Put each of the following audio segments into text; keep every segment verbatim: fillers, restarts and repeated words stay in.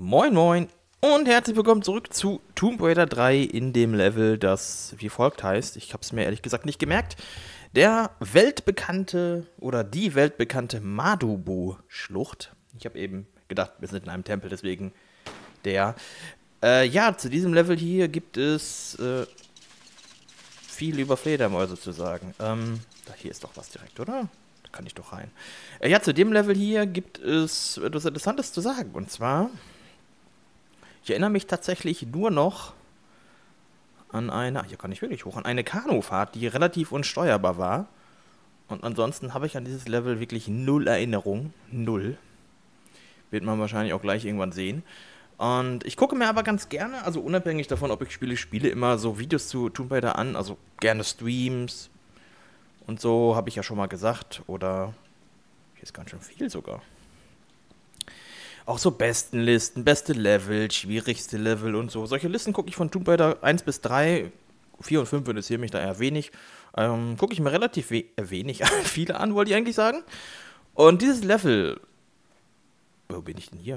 Moin moin und herzlich willkommen zurück zu Tomb Raider drei in dem Level, das wie folgt heißt. Ich habe es mir ehrlich gesagt nicht gemerkt. Der weltbekannte oder die weltbekannte Madubu-Schlucht. Ich habe eben gedacht, wir sind in einem Tempel, deswegen der. Äh, ja, zu diesem Level hier gibt es äh, viel über Fledermäuse zu sagen. Ähm, da hier ist doch was direkt, oder? Da kann ich doch rein. Äh, ja, zu dem Level hier gibt es etwas Interessantes zu sagen. Und zwar, ich erinnere mich tatsächlich nur noch an eine, hier kann ich wirklich hoch, an eine Kanufahrt, die relativ unsteuerbar war. Und ansonsten habe ich an dieses Level wirklich null Erinnerung. Null. Wird man wahrscheinlich auch gleich irgendwann sehen. Und ich gucke mir aber ganz gerne, also unabhängig davon, ob ich Spiele spiele, immer so Videos zu Tomb Raider an. Also gerne Streams und so, habe ich ja schon mal gesagt. Oder, hier ist ganz schön viel sogar. Auch so Bestenlisten, beste Level, schwierigste Level und so. Solche Listen gucke ich von Tomb Raider eins bis drei, vier und fünf interessieren mich da eher wenig. Ähm, gucke ich mir relativ we äh, wenig an, viele an, wollte ich eigentlich sagen. Und dieses Level, wo bin ich denn hier?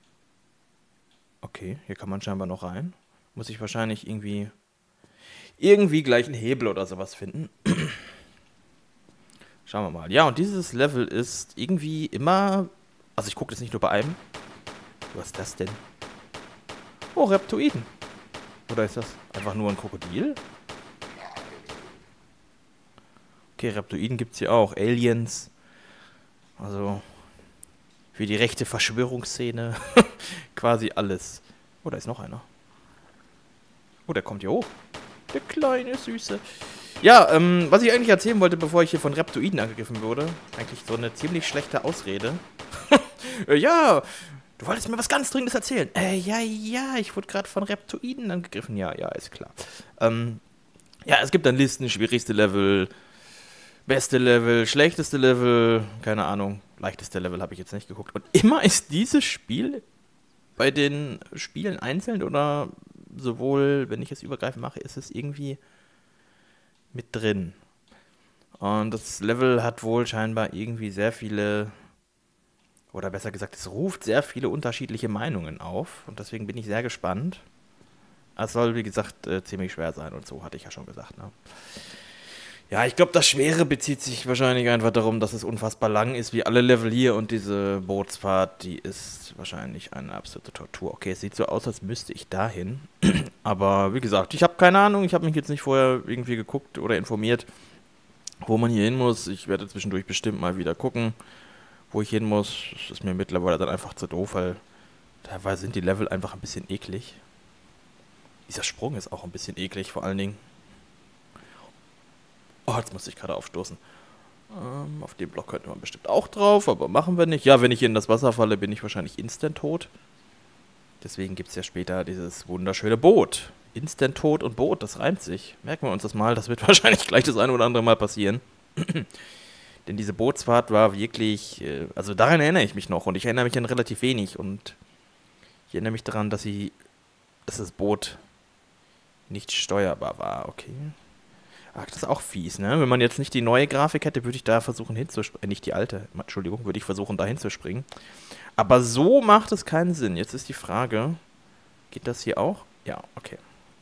Okay, hier kann man scheinbar noch rein. Muss ich wahrscheinlich irgendwie, irgendwie gleich einen Hebel oder sowas finden. Schauen wir mal. Ja, und dieses Level ist irgendwie immer... Also ich gucke das nicht nur bei einem. Was ist das denn? Oh, Reptoiden. Oder ist das einfach nur ein Krokodil? Okay, Reptoiden gibt es hier auch. Aliens. Also für die rechte Verschwörungsszene. Quasi alles. Oh, da ist noch einer. Oh, der kommt hier hoch. Der kleine Süße. Ja, ähm, was ich eigentlich erzählen wollte, bevor ich hier von Reptoiden angegriffen wurde. Eigentlich so eine ziemlich schlechte Ausrede. äh, ja, du wolltest mir was ganz Dringendes erzählen. Äh, ja, ja, ich wurde gerade von Reptoiden angegriffen. Ja, ja, ist klar. Ähm, ja, es gibt dann Listen, schwierigste Level, beste Level, schlechteste Level, keine Ahnung, leichteste Level habe ich jetzt nicht geguckt. Und immer ist dieses Spiel bei den Spielen einzeln oder sowohl, wenn ich es übergreifend mache, ist es irgendwie mit drin. Und das Level hat wohl scheinbar irgendwie sehr viele, oder besser gesagt, es ruft sehr viele unterschiedliche Meinungen auf. Und deswegen bin ich sehr gespannt. Es soll, wie gesagt, äh, ziemlich schwer sein und so, hatte ich ja schon gesagt, ne? Ja, ich glaube, das Schwere bezieht sich wahrscheinlich einfach darum, dass es unfassbar lang ist, wie alle Level hier. Und diese Bootsfahrt, die ist wahrscheinlich eine absolute Tortur. Okay, es sieht so aus, als müsste ich dahin. Aber wie gesagt, ich habe keine Ahnung. Ich habe mich jetzt nicht vorher irgendwie geguckt oder informiert, wo man hier hin muss. Ich werde zwischendurch bestimmt mal wieder gucken, wo ich hin muss. Das ist mir mittlerweile dann einfach zu doof, weil teilweise sind die Level einfach ein bisschen eklig. Dieser Sprung ist auch ein bisschen eklig, vor allen Dingen. Oh, jetzt musste ich gerade aufstoßen. Ähm, auf den Block könnte man bestimmt auch drauf, aber machen wir nicht. Ja, wenn ich in das Wasser falle, bin ich wahrscheinlich instant tot. Deswegen gibt es ja später dieses wunderschöne Boot. Instant tot und Boot, das reimt sich. Merken wir uns das mal, das wird wahrscheinlich gleich das eine oder andere Mal passieren. Denn diese Bootsfahrt war wirklich, äh, also daran erinnere ich mich noch und ich erinnere mich an relativ wenig. Und ich erinnere mich daran, dass, sie, dass das Boot nicht steuerbar war, okay. Ach, das ist auch fies, ne? Wenn man jetzt nicht die neue Grafik hätte, würde ich da versuchen hinzuspringen. Äh, nicht die alte, Entschuldigung, würde ich versuchen da hinzuspringen. Aber so macht es keinen Sinn. Jetzt ist die Frage, geht das hier auch? Ja, okay.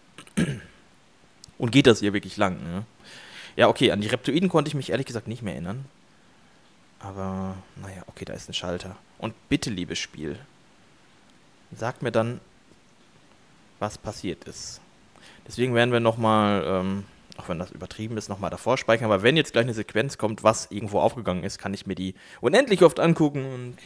Und geht das hier wirklich lang, ne? Ja, okay, an die Reptoiden konnte ich mich ehrlich gesagt nicht mehr erinnern. Aber, naja, okay, da ist ein Schalter. Und bitte, liebes Spiel, sagt mir dann, was passiert ist. Deswegen werden wir nochmal... Ähm, auch wenn das übertrieben ist, nochmal davor speichern. Aber wenn jetzt gleich eine Sequenz kommt, was irgendwo aufgegangen ist, kann ich mir die unendlich oft angucken und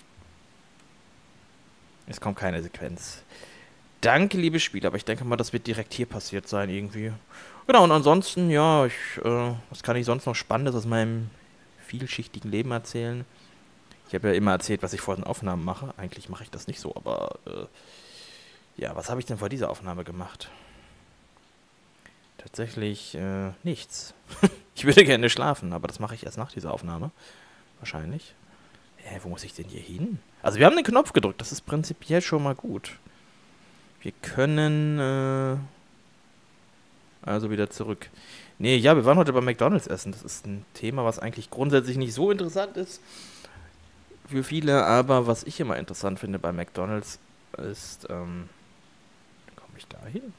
es kommt keine Sequenz. Danke, liebes Spiel, aber ich denke mal, das wird direkt hier passiert sein irgendwie. Genau, und ansonsten, ja, ich, äh, was kann ich sonst noch Spannendes aus meinem vielschichtigen Leben erzählen? Ich habe ja immer erzählt, was ich vor den Aufnahmen mache. Eigentlich mache ich das nicht so, aber äh, ja, was habe ich denn vor dieser Aufnahme gemacht? Tatsächlich äh, nichts. Ich würde gerne schlafen, aber das mache ich erst nach dieser Aufnahme. Wahrscheinlich. Hä, wo muss ich denn hier hin? Also wir haben den Knopf gedrückt, das ist prinzipiell schon mal gut. Wir können... Äh, also wieder zurück. Nee, ja, wir waren heute bei McDonald's essen. Das ist ein Thema, was eigentlich grundsätzlich nicht so interessant ist für viele, aber was ich immer interessant finde bei McDonald's, ist, ähm, komme ich da hin?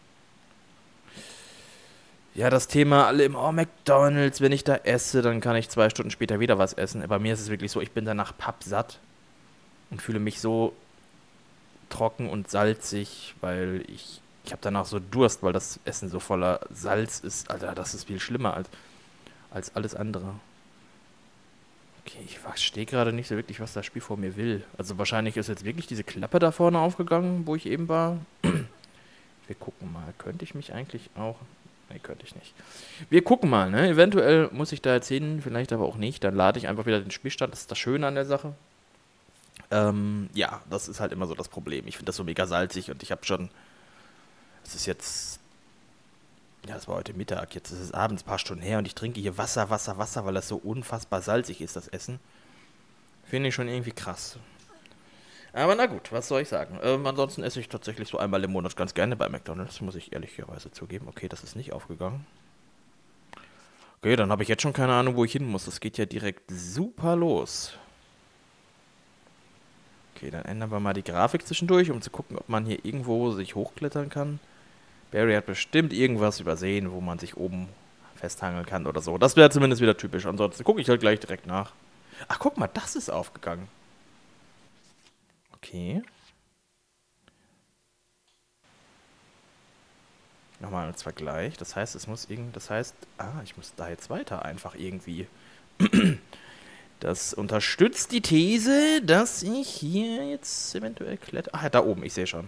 Ja, das Thema alle im, oh, McDonald's, wenn ich da esse, dann kann ich zwei Stunden später wieder was essen. Bei mir ist es wirklich so, ich bin danach pappsatt und fühle mich so trocken und salzig, weil ich, ich habe danach so Durst, weil das Essen so voller Salz ist. Alter, das ist viel schlimmer als, als alles andere. Okay, ich verstehe gerade nicht so wirklich, was das Spiel vor mir will. Also wahrscheinlich ist jetzt wirklich diese Klappe da vorne aufgegangen, wo ich eben war. Wir gucken mal. Könnte ich mich eigentlich auch... Ne, könnte ich nicht. Wir gucken mal, ne? Eventuell muss ich da jetzt hin, vielleicht aber auch nicht. Dann lade ich einfach wieder den Spielstand. Das ist das Schöne an der Sache. Ähm, ja, das ist halt immer so das Problem. Ich finde das so mega salzig und ich habe schon... Es ist jetzt... Ja, das war heute Mittag. Jetzt ist es abends ein paar Stunden her und ich trinke hier Wasser, Wasser, Wasser, weil das so unfassbar salzig ist, das Essen. Finde ich schon irgendwie krass. Aber na gut, was soll ich sagen? Ähm, ansonsten esse ich tatsächlich so einmal im Monat ganz gerne bei McDonald's, muss ich ehrlicherweise zugeben. Okay, das ist nicht aufgegangen. Okay, dann habe ich jetzt schon keine Ahnung, wo ich hin muss. Das geht ja direkt super los. Okay, dann ändern wir mal die Grafik zwischendurch, um zu gucken, ob man hier irgendwo sich hochklettern kann. Barry hat bestimmt irgendwas übersehen, wo man sich oben festhangeln kann oder so. Das wäre zumindest wieder typisch. Ansonsten gucke ich halt gleich direkt nach. Ach, guck mal, das ist aufgegangen. Okay. Nochmal als Vergleich. Das heißt, es muss irgend... Das heißt... Ah, ich muss da jetzt weiter einfach irgendwie... Das unterstützt die These, dass ich hier jetzt eventuell kletter... Ach, da oben, ich sehe schon.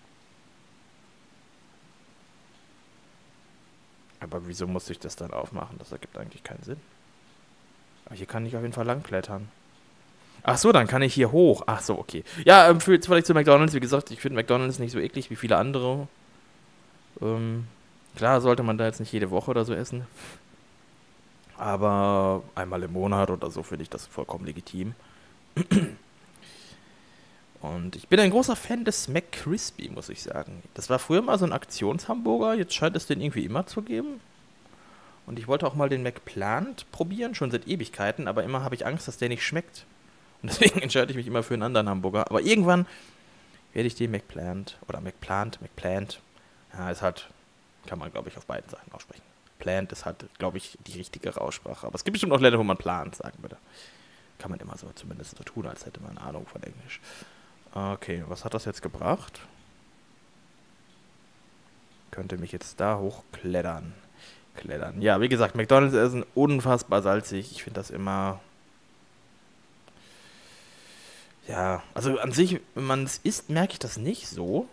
Aber wieso muss ich das dann aufmachen? Das ergibt eigentlich keinen Sinn. Aber hier kann ich auf jeden Fall lang klettern. Ach so, dann kann ich hier hoch. Ach so, okay. Ja, ähm, für, vielleicht zu McDonald's. Wie gesagt, ich finde McDonald's nicht so eklig wie viele andere. Ähm, klar sollte man da jetzt nicht jede Woche oder so essen. Aber einmal im Monat oder so finde ich das vollkommen legitim. Und ich bin ein großer Fan des McCrispy, muss ich sagen. Das war früher mal so ein Aktionshamburger. Jetzt scheint es den irgendwie immer zu geben. Und ich wollte auch mal den McPlant probieren, schon seit Ewigkeiten. Aber immer habe ich Angst, dass der nicht schmeckt. Und deswegen entscheide ich mich immer für einen anderen Hamburger. Aber irgendwann werde ich den McPlant oder McPlant, McPlant. Ja, ist halt, kann man glaube ich auf beiden Seiten aussprechen. Plant ist halt, glaube ich, die richtige Aussprache. Aber es gibt bestimmt auch Länder, wo man plant, sagen würde. Kann man immer so zumindest so tun, als hätte man eine Ahnung von Englisch. Okay, was hat das jetzt gebracht? Könnte mich jetzt da hochklettern. Klettern. Ja, wie gesagt, McDonald's essen unfassbar salzig. Ich finde das immer... Ja, also an sich, wenn man es isst, merke ich das nicht so.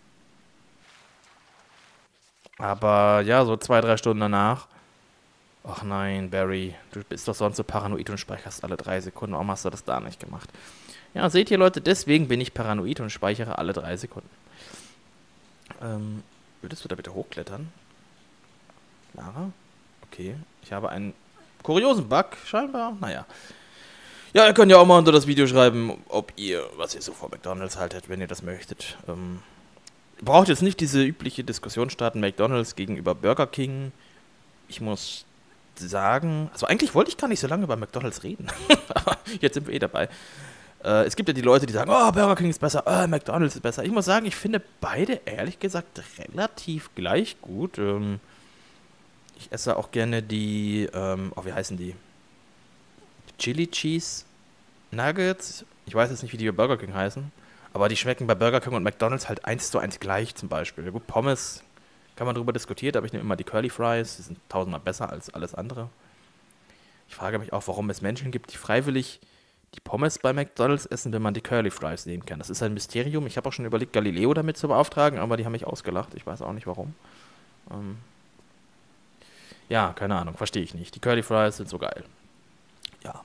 Aber ja, so zwei, drei Stunden danach. Ach nein, Barry, du bist doch sonst so paranoid und speicherst alle drei Sekunden. Warum hast du das da nicht gemacht? Ja, seht ihr Leute, deswegen bin ich paranoid und speichere alle drei Sekunden. Ähm, würdest du da bitte hochklettern? Lara? Okay, ich habe einen kuriosen Bug, scheinbar. Naja. Ja, ihr könnt ja auch mal unter das Video schreiben, ob ihr, was ihr so vor McDonald's haltet, wenn ihr das möchtet. Ähm, ihr braucht jetzt nicht diese übliche Diskussion starten, McDonald's gegenüber Burger King. Ich muss sagen, also eigentlich wollte ich gar nicht so lange über McDonald's reden. Aber jetzt sind wir eh dabei. Äh, es gibt ja die Leute, die sagen, oh, Burger King ist besser, oh, McDonald's ist besser. Ich muss sagen, ich finde beide, ehrlich gesagt, relativ gleich gut. Ähm, ich esse auch gerne die, ähm, oh, wie heißen die? Chili Cheese Nuggets. Ich weiß jetzt nicht, wie die bei Burger King heißen. Aber die schmecken bei Burger King und McDonald's halt eins zu eins gleich zum Beispiel. Gut, Pommes kann man drüber diskutieren, aber ich nehme immer die Curly Fries. Die sind tausendmal besser als alles andere. Ich frage mich auch, warum es Menschen gibt, die freiwillig die Pommes bei McDonald's essen, wenn man die Curly Fries nehmen kann. Das ist ein Mysterium. Ich habe auch schon überlegt, Galileo damit zu beauftragen, aber die haben mich ausgelacht. Ich weiß auch nicht, warum. Ähm ja, keine Ahnung, verstehe ich nicht. Die Curly Fries sind so geil. Ja.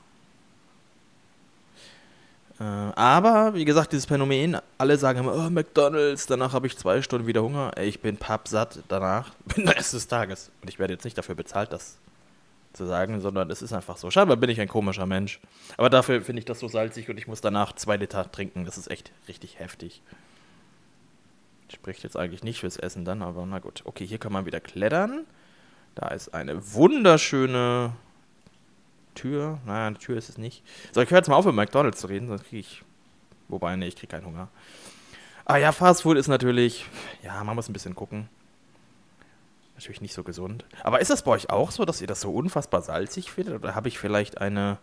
Äh, aber, wie gesagt, dieses Phänomen, alle sagen immer, oh, McDonald's, danach habe ich zwei Stunden wieder Hunger. Ey, ich bin pappsatt danach, bin der Rest des Tages. Und ich werde jetzt nicht dafür bezahlt, das zu sagen, sondern es ist einfach so. Scheinbar bin ich ein komischer Mensch. Aber dafür finde ich das so salzig und ich muss danach zwei Liter trinken. Das ist echt richtig heftig. Spricht jetzt eigentlich nicht fürs Essen dann, aber na gut. Okay, hier kann man wieder klettern. Da ist eine wunderschöne Tür. Naja, eine Tür ist es nicht. So, ich höre jetzt mal auf, mit McDonald's zu reden, sonst kriege ich... Wobei, ne, ich kriege keinen Hunger. Ah ja, Fast Food ist natürlich... Ja, man muss ein bisschen gucken. Natürlich nicht so gesund. Aber ist das bei euch auch so, dass ihr das so unfassbar salzig findet? Oder habe ich vielleicht eine...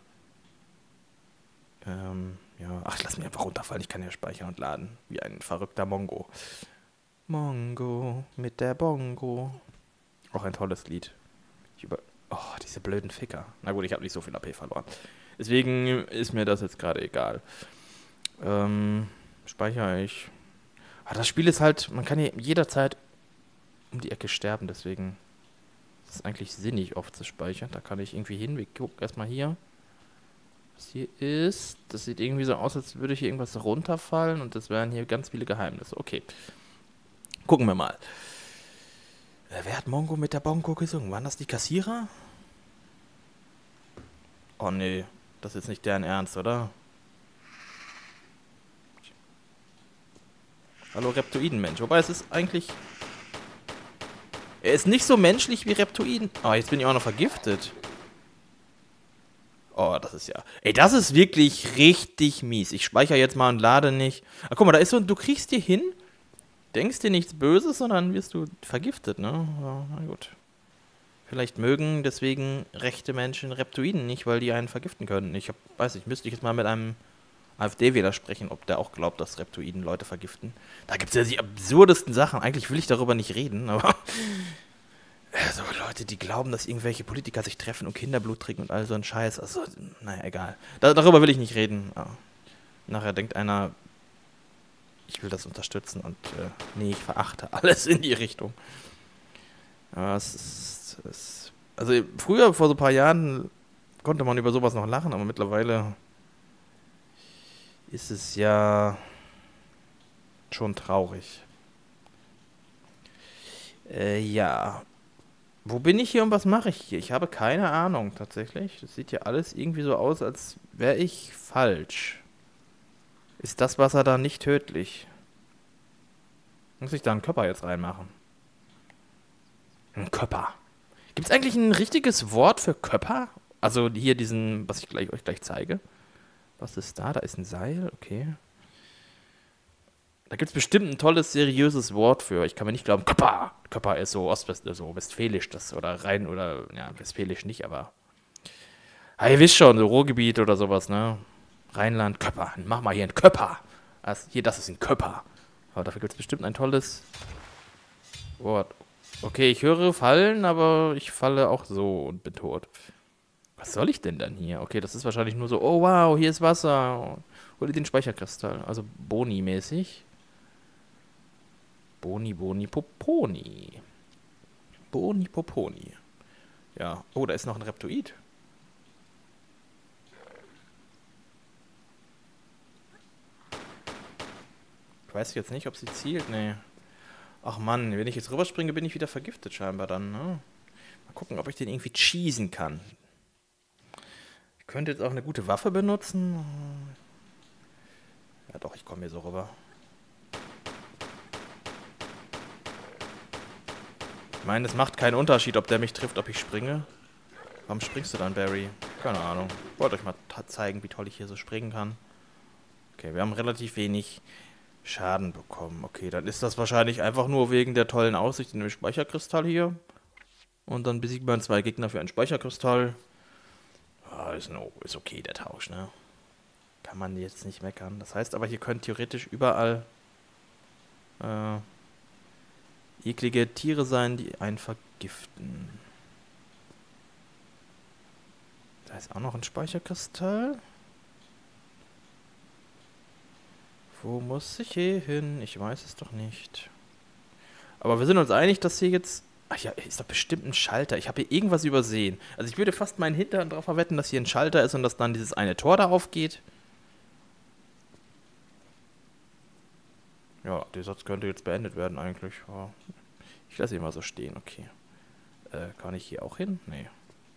Ähm, ja, ach, lass mich einfach runterfallen. Ich kann ja speichern und laden. Wie ein verrückter Mongo. Mongo mit der Bongo. Auch ein tolles Lied. Ich über... Oh, diese blöden Ficker. Na gut, ich habe nicht so viel A P verloren. Deswegen ist mir das jetzt gerade egal. Ähm, speichere ich. Aber das Spiel ist halt, man kann hier jederzeit um die Ecke sterben, deswegen ist es eigentlich sinnig, oft zu speichern. Da kann ich irgendwie hin. Wir gucken erstmal hier. Was hier ist. Das sieht irgendwie so aus, als würde hier irgendwas runterfallen und das wären hier ganz viele Geheimnisse. Okay. Gucken wir mal. Äh, wer hat Mongo mit der Bongo gesungen? Waren das die Kassierer? Oh nee, das ist jetzt nicht deren Ernst, oder? Hallo Reptoidenmensch. Wobei es ist eigentlich... Er ist nicht so menschlich wie Reptoiden. Oh, jetzt bin ich auch noch vergiftet. Oh, das ist ja... Ey, das ist wirklich richtig mies. Ich speichere jetzt mal und lade nicht. Ah, guck mal, da ist so... Du kriegst dir hin, denkst dir nichts Böses, sondern wirst du vergiftet, ne? Ja, na gut. Vielleicht mögen deswegen rechte Menschen Reptoiden nicht, weil die einen vergiften können. Ich hab, weiß nicht, müsste ich jetzt mal mit einem AfD-Wähler sprechen, ob der auch glaubt, dass Reptoiden Leute vergiften. Da gibt es ja die absurdesten Sachen. Eigentlich will ich darüber nicht reden, aber... Also Leute, die glauben, dass irgendwelche Politiker sich treffen und Kinderblut trinken und all so ein Scheiß. Also, naja, egal. Da, darüber will ich nicht reden. Ja. Nachher denkt einer, ich will das unterstützen und äh, nee, ich verachte alles in die Richtung. Ja, es ist, es, also früher, vor so ein paar Jahren, konnte man über sowas noch lachen, aber mittlerweile ist es ja schon traurig. Äh, ja. Wo bin ich hier und was mache ich hier? Ich habe keine Ahnung, tatsächlich. Das sieht ja alles irgendwie so aus, als wäre ich falsch. Ist das Wasser da nicht tödlich? Muss ich da einen Körper jetzt reinmachen? Ein Körper. Gibt es eigentlich ein richtiges Wort für Körper? Also hier diesen, was ich gleich, euch gleich zeige. Was ist da? Da ist ein Seil, okay. Da gibt es bestimmt ein tolles, seriöses Wort für. Ich kann mir nicht glauben, Köpper. Köpper ist so Ostwest, so westfälisch, das oder rein oder, ja, westfälisch nicht, aber. Ah, ihr wisst schon, so Ruhrgebiet oder sowas, ne? Rheinland, Köpper. Mach mal hier ein Köpper. Das, hier, das ist ein Köpper. Aber dafür gibt es bestimmt ein tolles Wort. Okay, ich höre fallen, aber ich falle auch so und bin tot. Was soll ich denn dann hier? Okay, das ist wahrscheinlich nur so, oh wow, hier ist Wasser. Hol dir den Speicherkristall. Also Boni-mäßig. Boni, Boni, Poponi. Boni, Poponi. Ja. Oh, da ist noch ein Reptoid. Ich weiß jetzt nicht, ob sie zielt. Nee. Ach Mann, wenn ich jetzt rüberspringe, bin ich wieder vergiftet scheinbar dann, ne? Mal gucken, ob ich den irgendwie cheesen kann. Ich könnte jetzt auch eine gute Waffe benutzen. Ja doch, ich komme hier so rüber. Ich meine, es macht keinen Unterschied, ob der mich trifft, ob ich springe. Warum springst du dann, Barry? Keine Ahnung. Ich wollte euch mal zeigen, wie toll ich hier so springen kann. Okay, wir haben relativ wenig Schaden bekommen. Okay, dann ist das wahrscheinlich einfach nur wegen der tollen Aussicht in dem Speicherkristall hier. Und dann besiegt man zwei Gegner für einen Speicherkristall. Ah, ist, no, ist okay, der Tausch, ne? Kann man jetzt nicht meckern. Das heißt aber, hier können theoretisch überall äh, eklige Tiere sein, die einen vergiften. Da ist auch noch ein Speicherkristall. Wo muss ich hier hin? Ich weiß es doch nicht. Aber wir sind uns einig, dass hier jetzt... Ach ja, ist doch bestimmt ein Schalter. Ich habe hier irgendwas übersehen. Also ich würde fast meinen Hintern darauf verwetten, dass hier ein Schalter ist und dass dann dieses eine Tor da aufgeht. Ja, der Satz könnte jetzt beendet werden eigentlich. Ja. Ich lasse ihn mal so stehen, okay. Äh, kann ich hier auch hin? Nee.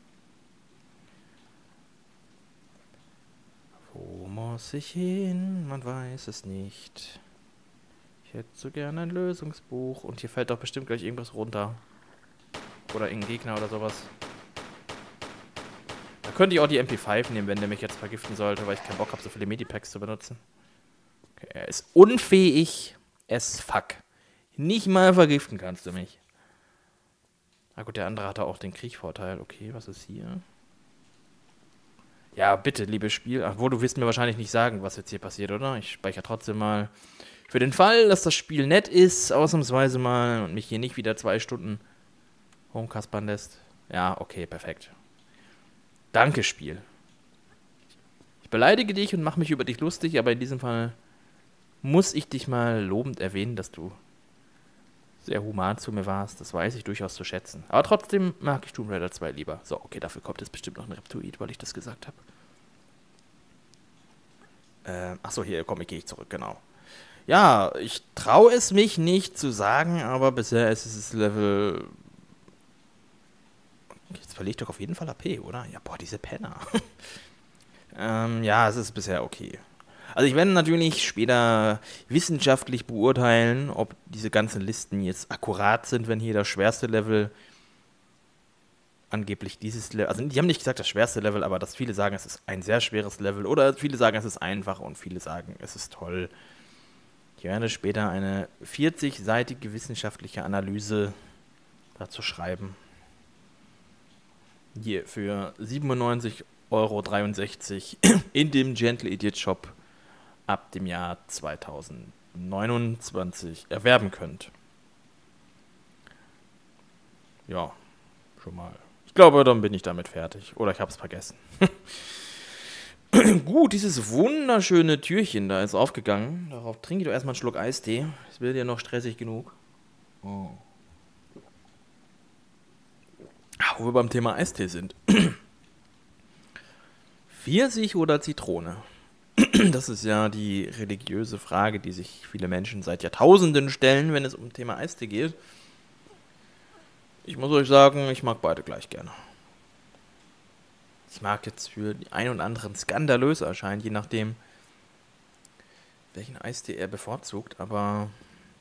Wo muss ich hin? Man weiß es nicht. Ich hätte so gerne ein Lösungsbuch. Und hier fällt doch bestimmt gleich irgendwas runter. Oder irgendein Gegner oder sowas. Da könnte ich auch die M P fünf nehmen, wenn der mich jetzt vergiften sollte, weil ich keinen Bock habe, so viele Medipacks zu benutzen. Okay, er ist unfähig, as fuck. Nicht mal vergiften kannst du mich. Na gut, der andere hatte auch den Kriechvorteil. Okay, was ist hier? Ja, bitte, liebes Spiel. Ach, wo, du wirst mir wahrscheinlich nicht sagen, was jetzt hier passiert, oder? Ich speichere trotzdem mal. Für den Fall, dass das Spiel nett ist, ausnahmsweise mal, und mich hier nicht wieder zwei Stunden rumkaspern lässt. Ja, okay, perfekt. Danke, Spiel. Ich beleidige dich und mache mich über dich lustig, aber in diesem Fall muss ich dich mal lobend erwähnen, dass du sehr human zu mir warst. Das weiß ich durchaus zu schätzen. Aber trotzdem mag ich Tomb Raider zwei lieber. So, okay, dafür kommt jetzt bestimmt noch ein Reptoid, weil ich das gesagt habe. Ähm, achso, hier komme ich, gehe ich zurück, genau. Ja, ich traue es mich nicht zu sagen, aber bisher ist es Level... Jetzt verliere ich doch auf jeden Fall A P, oder? Ja, boah, diese Penner. ähm, ja, es ist bisher okay. Also ich werde natürlich später wissenschaftlich beurteilen, ob diese ganzen Listen jetzt akkurat sind, wenn hier das schwerste Level angeblich dieses Level, also die haben nicht gesagt das schwerste Level, aber dass viele sagen, es ist ein sehr schweres Level oder viele sagen, es ist einfach und viele sagen, es ist toll. Ich werde später eine vierzig-seitige wissenschaftliche Analyse dazu schreiben. Hier für siebenundneunzig Euro dreiundsechzig in dem Gentle Idiot Shop ab dem Jahr zweitausendneunundzwanzig erwerben könnt. Ja, schon mal. Ich glaube, dann bin ich damit fertig. Oder ich habe es vergessen. Gut, dieses wunderschöne Türchen da ist aufgegangen. Darauf trinke ich doch erstmal einen Schluck Eistee. Es wird ja noch stressig genug. Oh. Wo wir beim Thema Eistee sind. Pfirsich oder Zitrone? Das ist ja die religiöse Frage, die sich viele Menschen seit Jahrtausenden stellen, wenn es um das Thema Eistee geht. Ich muss euch sagen, ich mag beide gleich gerne. Ich mag jetzt für die einen und anderen skandalös erscheinen, je nachdem, welchen Eistee er bevorzugt, aber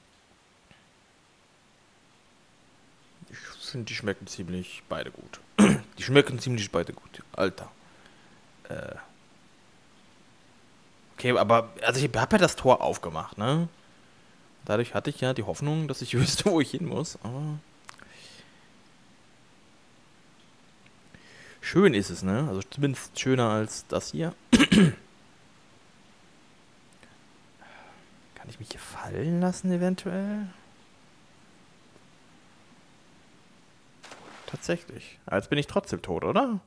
ich finde, die schmecken ziemlich beide gut. Die schmecken ziemlich beide gut, Alter. Äh. Okay, aber also ich habe ja das Tor aufgemacht, ne? Dadurch hatte ich ja die Hoffnung, dass ich wüsste, wo ich hin muss, aber schön ist es, ne? Also zumindest schöner als das hier. Kann ich mich hier fallen lassen, eventuell? Tatsächlich. Aber jetzt bin ich trotzdem tot, oder?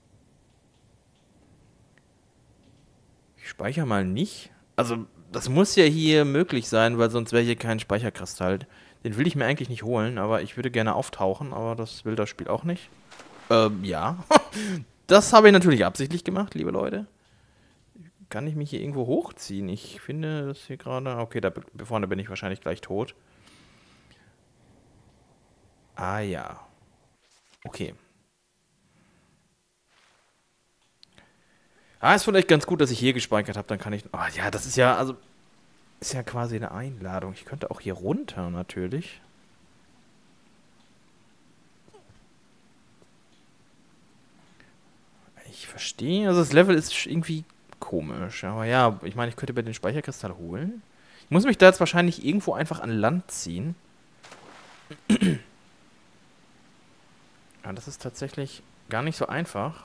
Ich speichere mal nicht. Also, das muss ja hier möglich sein, weil sonst wäre hier kein Speicherkristall. Den will ich mir eigentlich nicht holen, aber ich würde gerne auftauchen, aber das will das Spiel auch nicht. Ähm, ja. Das habe ich natürlich absichtlich gemacht, liebe Leute. Kann ich mich hier irgendwo hochziehen? Ich finde das hier gerade... Okay, da vorne bin ich wahrscheinlich gleich tot. Ah ja. Okay. Ah, ist vielleicht ganz gut, dass ich hier gespeichert habe. Dann kann ich... Oh ja, das ist ja... Also, ist ja quasi eine Einladung. Ich könnte auch hier runter, natürlich. Ich verstehe. Also, das Level ist irgendwie komisch. Aber ja, ich meine, ich könnte mir den Speicherkristall holen. Ich muss mich da jetzt wahrscheinlich irgendwo einfach an Land ziehen. Ja, das ist tatsächlich gar nicht so einfach.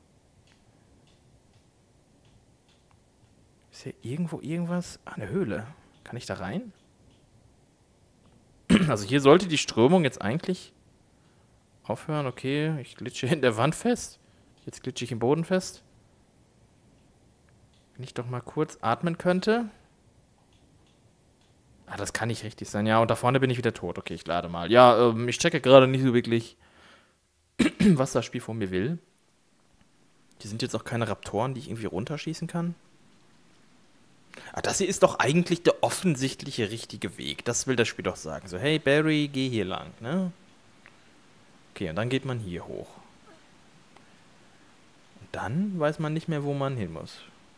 Ist hier irgendwo irgendwas? Ah, eine Höhle. Kann ich da rein? Also hier sollte die Strömung jetzt eigentlich aufhören. Okay, ich glitsche in der Wand fest. Jetzt glitsche ich im Boden fest. Wenn ich doch mal kurz atmen könnte. Ah, das kann nicht richtig sein. Ja, und da vorne bin ich wieder tot. Okay, ich lade mal. Ja, ähm, ich checke gerade nicht so wirklich, was das Spiel von mir will. Die sind jetzt auch keine Raptoren, die ich irgendwie runterschießen kann. Ah, das hier ist doch eigentlich der offensichtliche richtige Weg. Das will das Spiel doch sagen. So, hey Barry, geh hier lang, ne? Okay, und dann geht man hier hoch. Und dann weiß man nicht mehr, wo man hin muss.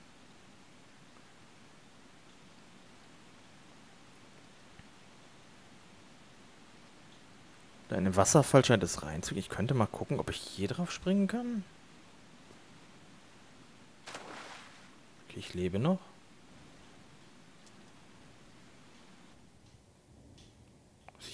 Da in den Wasserfall scheint es reinzugehen. Ich könnte mal gucken, ob ich hier drauf springen kann. Okay, ich lebe noch.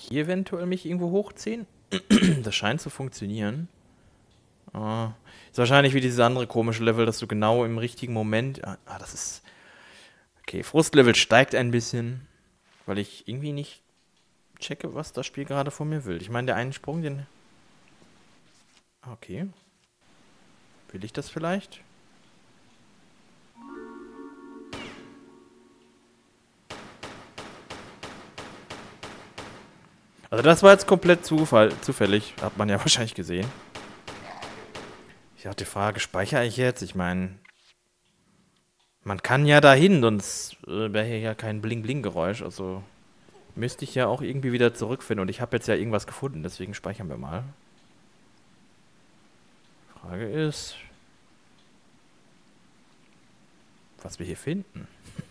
hier eventuell mich irgendwo hochziehen? Das scheint zu funktionieren. Ah, ist wahrscheinlich wie dieses andere komische Level, dass du genau im richtigen Moment... Ah, ah, das ist... Okay, Frustlevel steigt ein bisschen, weil ich irgendwie nicht checke, was das Spiel gerade von mir will. Ich meine, der einen Sprung, den... Okay. Will ich das vielleicht? Also das war jetzt komplett Zufall, zufällig, hat man ja wahrscheinlich gesehen. Ich hatte die Frage, speichere ich jetzt? Ich meine, man kann ja dahin, sonst äh, wäre hier ja kein Bling-Bling-Geräusch. Also müsste ich ja auch irgendwie wieder zurückfinden. Und ich habe jetzt ja irgendwas gefunden, deswegen speichern wir mal. Frage ist, was wir hier finden.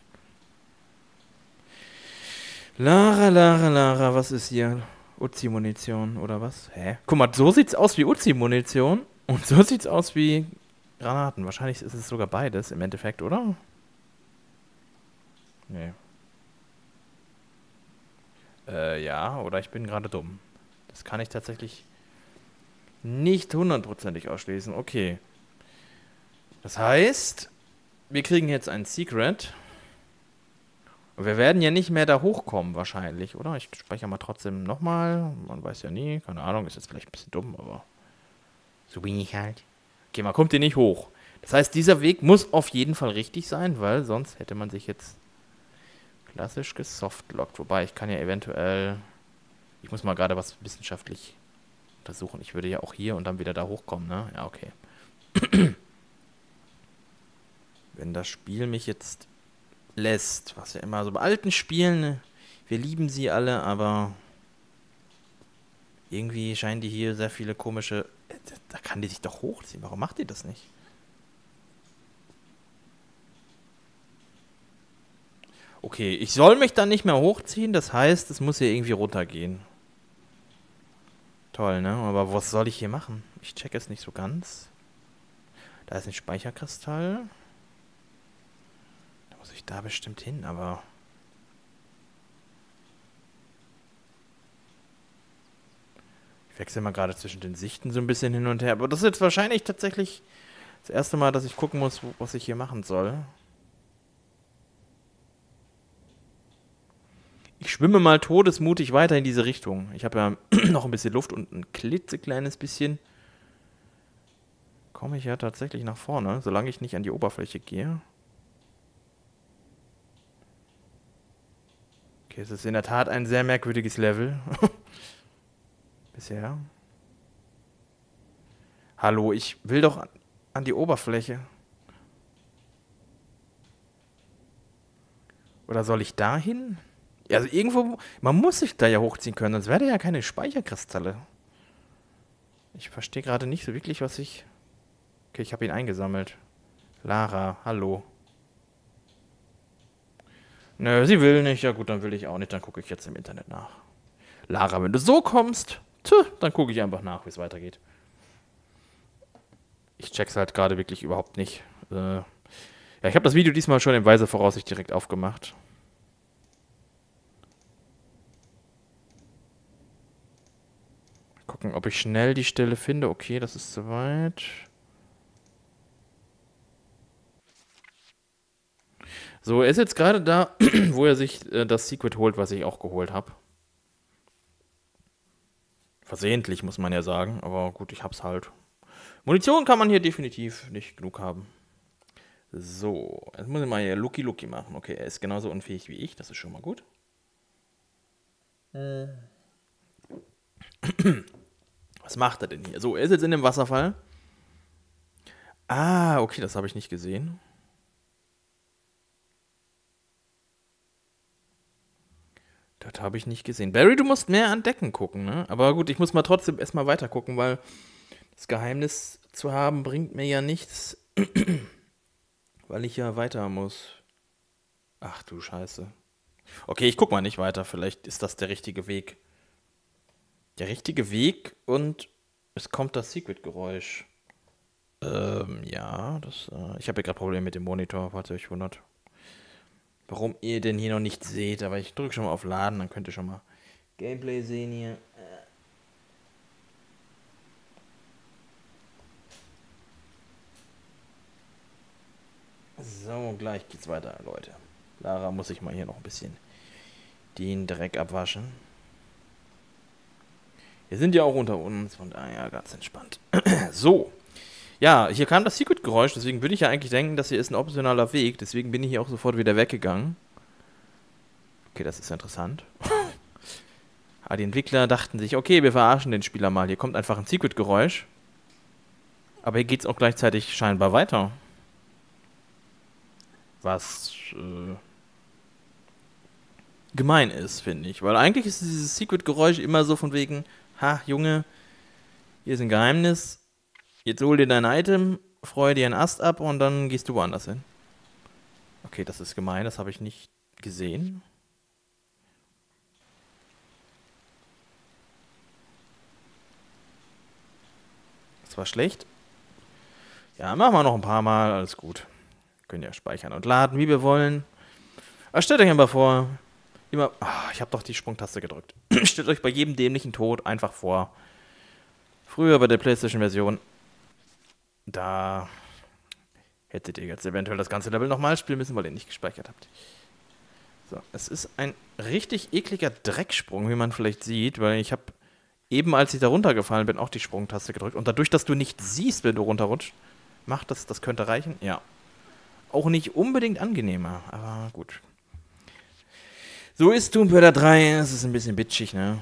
Lara, Lara, Lara, was ist hier? Uzi-Munition oder was? Hä? Guck mal, so sieht's aus wie Uzi-Munition und so sieht's aus wie Granaten. Wahrscheinlich ist es sogar beides im Endeffekt, oder? Nee. Äh, ja, oder ich bin gerade dumm. Das kann ich tatsächlich nicht hundertprozentig ausschließen. Okay. Das heißt, wir kriegen jetzt ein Secret. Und wir werden ja nicht mehr da hochkommen wahrscheinlich, oder? Ich speichere mal trotzdem nochmal. Man weiß ja nie. Keine Ahnung, ist jetzt vielleicht ein bisschen dumm, aber so bin ich halt. Okay, man kommt hier nicht hoch. Das heißt, dieser Weg muss auf jeden Fall richtig sein, weil sonst hätte man sich jetzt klassisch gesoftlockt. Wobei, ich kann ja eventuell... Ich muss mal gerade was wissenschaftlich untersuchen. Ich würde ja auch hier und dann wieder da hochkommen, ne? Ja, okay. Wenn das Spiel mich jetzt lässt, was ja immer so bei alten Spielen, ne? Wir lieben sie alle, aber irgendwie scheinen die hier sehr viele komische... Da kann die sich doch hochziehen. Warum macht die das nicht? Okay, ich soll mich dann nicht mehr hochziehen, das heißt, es muss hier irgendwie runtergehen. Toll, ne? Aber was soll ich hier machen? Ich check es nicht so ganz. Da ist ein Speicherkristall. Da muss ich da bestimmt hin, aber... Ich wechsle mal gerade zwischen den Sichten so ein bisschen hin und her. Aber das ist jetzt wahrscheinlich tatsächlich das erste Mal, dass ich gucken muss, was ich hier machen soll. Ich schwimme mal todesmutig weiter in diese Richtung. Ich habe ja noch ein bisschen Luft und ein klitzekleines bisschen. Komme ich ja tatsächlich nach vorne, solange ich nicht an die Oberfläche gehe. Okay, es ist in der Tat ein sehr merkwürdiges Level. Bisher. Hallo, ich will doch an, an die Oberfläche. Oder soll ich da hin? Ja, also irgendwo, man muss sich da ja hochziehen können, sonst wäre da ja keine Speicherkristalle. Ich verstehe gerade nicht so wirklich, was ich... Okay, ich habe ihn eingesammelt. Lara, hallo. Nö, sie will nicht. Ja gut, dann will ich auch nicht. Dann gucke ich jetzt im Internet nach. Lara, wenn du so kommst, tch, dann gucke ich einfach nach, wie es weitergeht. Ich check's halt gerade wirklich überhaupt nicht. Äh, ja, ich habe das Video diesmal schon in weiser Voraussicht direkt aufgemacht. Gucken, ob ich schnell die Stelle finde. Okay, das ist soweit. So, er ist jetzt gerade da, wo er sich äh, das Secret holt, was ich auch geholt habe. Versehentlich, muss man ja sagen. Aber gut, ich hab's halt. Munition kann man hier definitiv nicht genug haben. So, jetzt muss ich mal hier Lucky Lucky machen. Okay, er ist genauso unfähig wie ich. Das ist schon mal gut. Äh. Was macht er denn hier? So, er ist jetzt in dem Wasserfall. Ah, okay, das habe ich nicht gesehen. Das habe ich nicht gesehen. Barry, du musst mehr an Decken gucken, ne? Aber gut, ich muss mal trotzdem erstmal weiter gucken, weil das Geheimnis zu haben bringt mir ja nichts. Weil ich ja weiter muss. Ach du Scheiße. Okay, ich guck mal nicht weiter. Vielleicht ist das der richtige Weg. Der richtige Weg und es kommt das Secret-Geräusch. Ähm, ja, das, äh, ich habe ja gerade Probleme mit dem Monitor, falls ihr euch wundert. Warum ihr den hier noch nicht seht, aber ich drücke schon mal auf Laden, dann könnt ihr schon mal Gameplay sehen hier. So, gleich geht's weiter, Leute. Lara muss ich mal hier noch ein bisschen den Dreck abwaschen. Wir sind ja auch unter uns, von daher ganz entspannt. So. Ja, hier kam das Secret-Geräusch, deswegen würde ich ja eigentlich denken, das hier ist ein optionaler Weg. Deswegen bin ich hier auch sofort wieder weggegangen. Okay, das ist interessant. Aber die Entwickler dachten sich, okay, wir verarschen den Spieler mal. Hier kommt einfach ein Secret-Geräusch. Aber hier geht es auch gleichzeitig scheinbar weiter. Was äh, gemein ist, finde ich. Weil eigentlich ist dieses Secret-Geräusch immer so von wegen, ha, Junge, hier ist ein Geheimnis. Jetzt hol dir dein Item, freue dir einen Ast ab und dann gehst du woanders hin. Okay, das ist gemein, das habe ich nicht gesehen. Das war schlecht. Ja, machen wir noch ein paar Mal, alles gut. Wir können ja speichern und laden, wie wir wollen. Aber stellt euch einfach vor, immer, oh, ich habe doch die Sprungtaste gedrückt. Stellt euch bei jedem dämlichen Tod einfach vor. Früher bei der PlayStation-Version, da hättet ihr jetzt eventuell das ganze Level nochmal spielen müssen, weil ihr nicht gespeichert habt. So, es ist ein richtig ekliger Drecksprung, wie man vielleicht sieht, weil ich habe eben, als ich da runtergefallen bin, auch die Sprungtaste gedrückt. Und dadurch, dass du nicht siehst, wenn du runterrutscht, macht das, das könnte reichen, ja. Auch nicht unbedingt angenehmer, aber gut. So ist Tomb Raider drei, es ist ein bisschen bitchig, ne?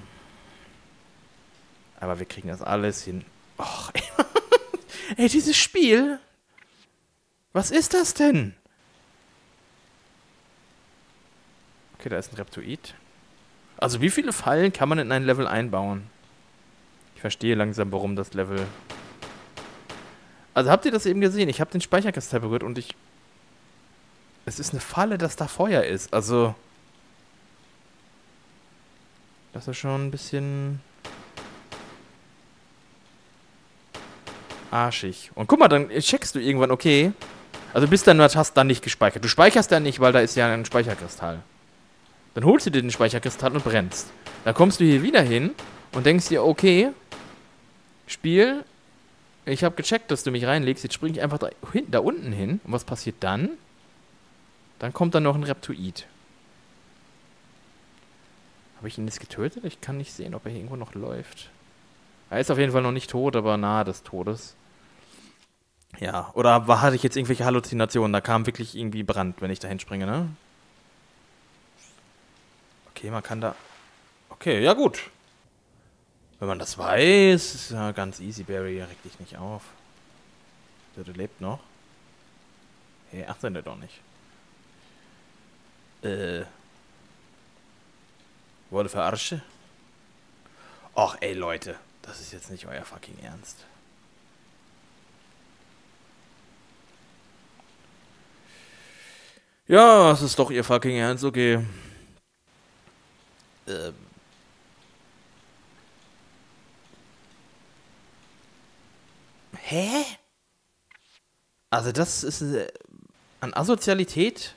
Aber wir kriegen das alles hin. Och, ey. Ey, dieses Spiel. Was ist das denn? Okay, da ist ein Reptoid. Also wie viele Fallen kann man in ein Level einbauen? Ich verstehe langsam, warum das Level... Also habt ihr das eben gesehen? Ich habe den Speicherkristall berührt und ich... Es ist eine Falle, dass da Feuer ist. Also... Das ist schon ein bisschen... arschig. Und guck mal, dann checkst du irgendwann, okay. Also bist dann, hast dann nicht gespeichert. Du speicherst dann nicht, weil da ist ja ein Speicherkristall. Dann holst du dir den Speicherkristall und brennst. Dann kommst du hier wieder hin und denkst dir, okay, Spiel, ich habe gecheckt, dass du mich reinlegst, jetzt springe ich einfach da, hin, da unten hin. Und was passiert dann? Dann kommt dann noch ein Reptoid. Habe ich ihn jetzt getötet? Ich kann nicht sehen, ob er hier irgendwo noch läuft. Er ist auf jeden Fall noch nicht tot, aber nahe des Todes. Ja, oder war, hatte ich jetzt irgendwelche Halluzinationen? Da kam wirklich irgendwie Brand, wenn ich da hinspringe, ne? Okay, man kann da... Okay, ja gut. Wenn man das weiß, ist ja ganz easy, Barry, reg dich nicht auf. Der, der lebt noch. Hey, ach, sind er doch nicht. Äh... Wurde verarscht? Och, ey, Leute. Das ist jetzt nicht euer fucking Ernst. Ja, es ist doch ihr fucking Ernst, okay. Ähm. Hä? Also das ist äh, an Asozialität?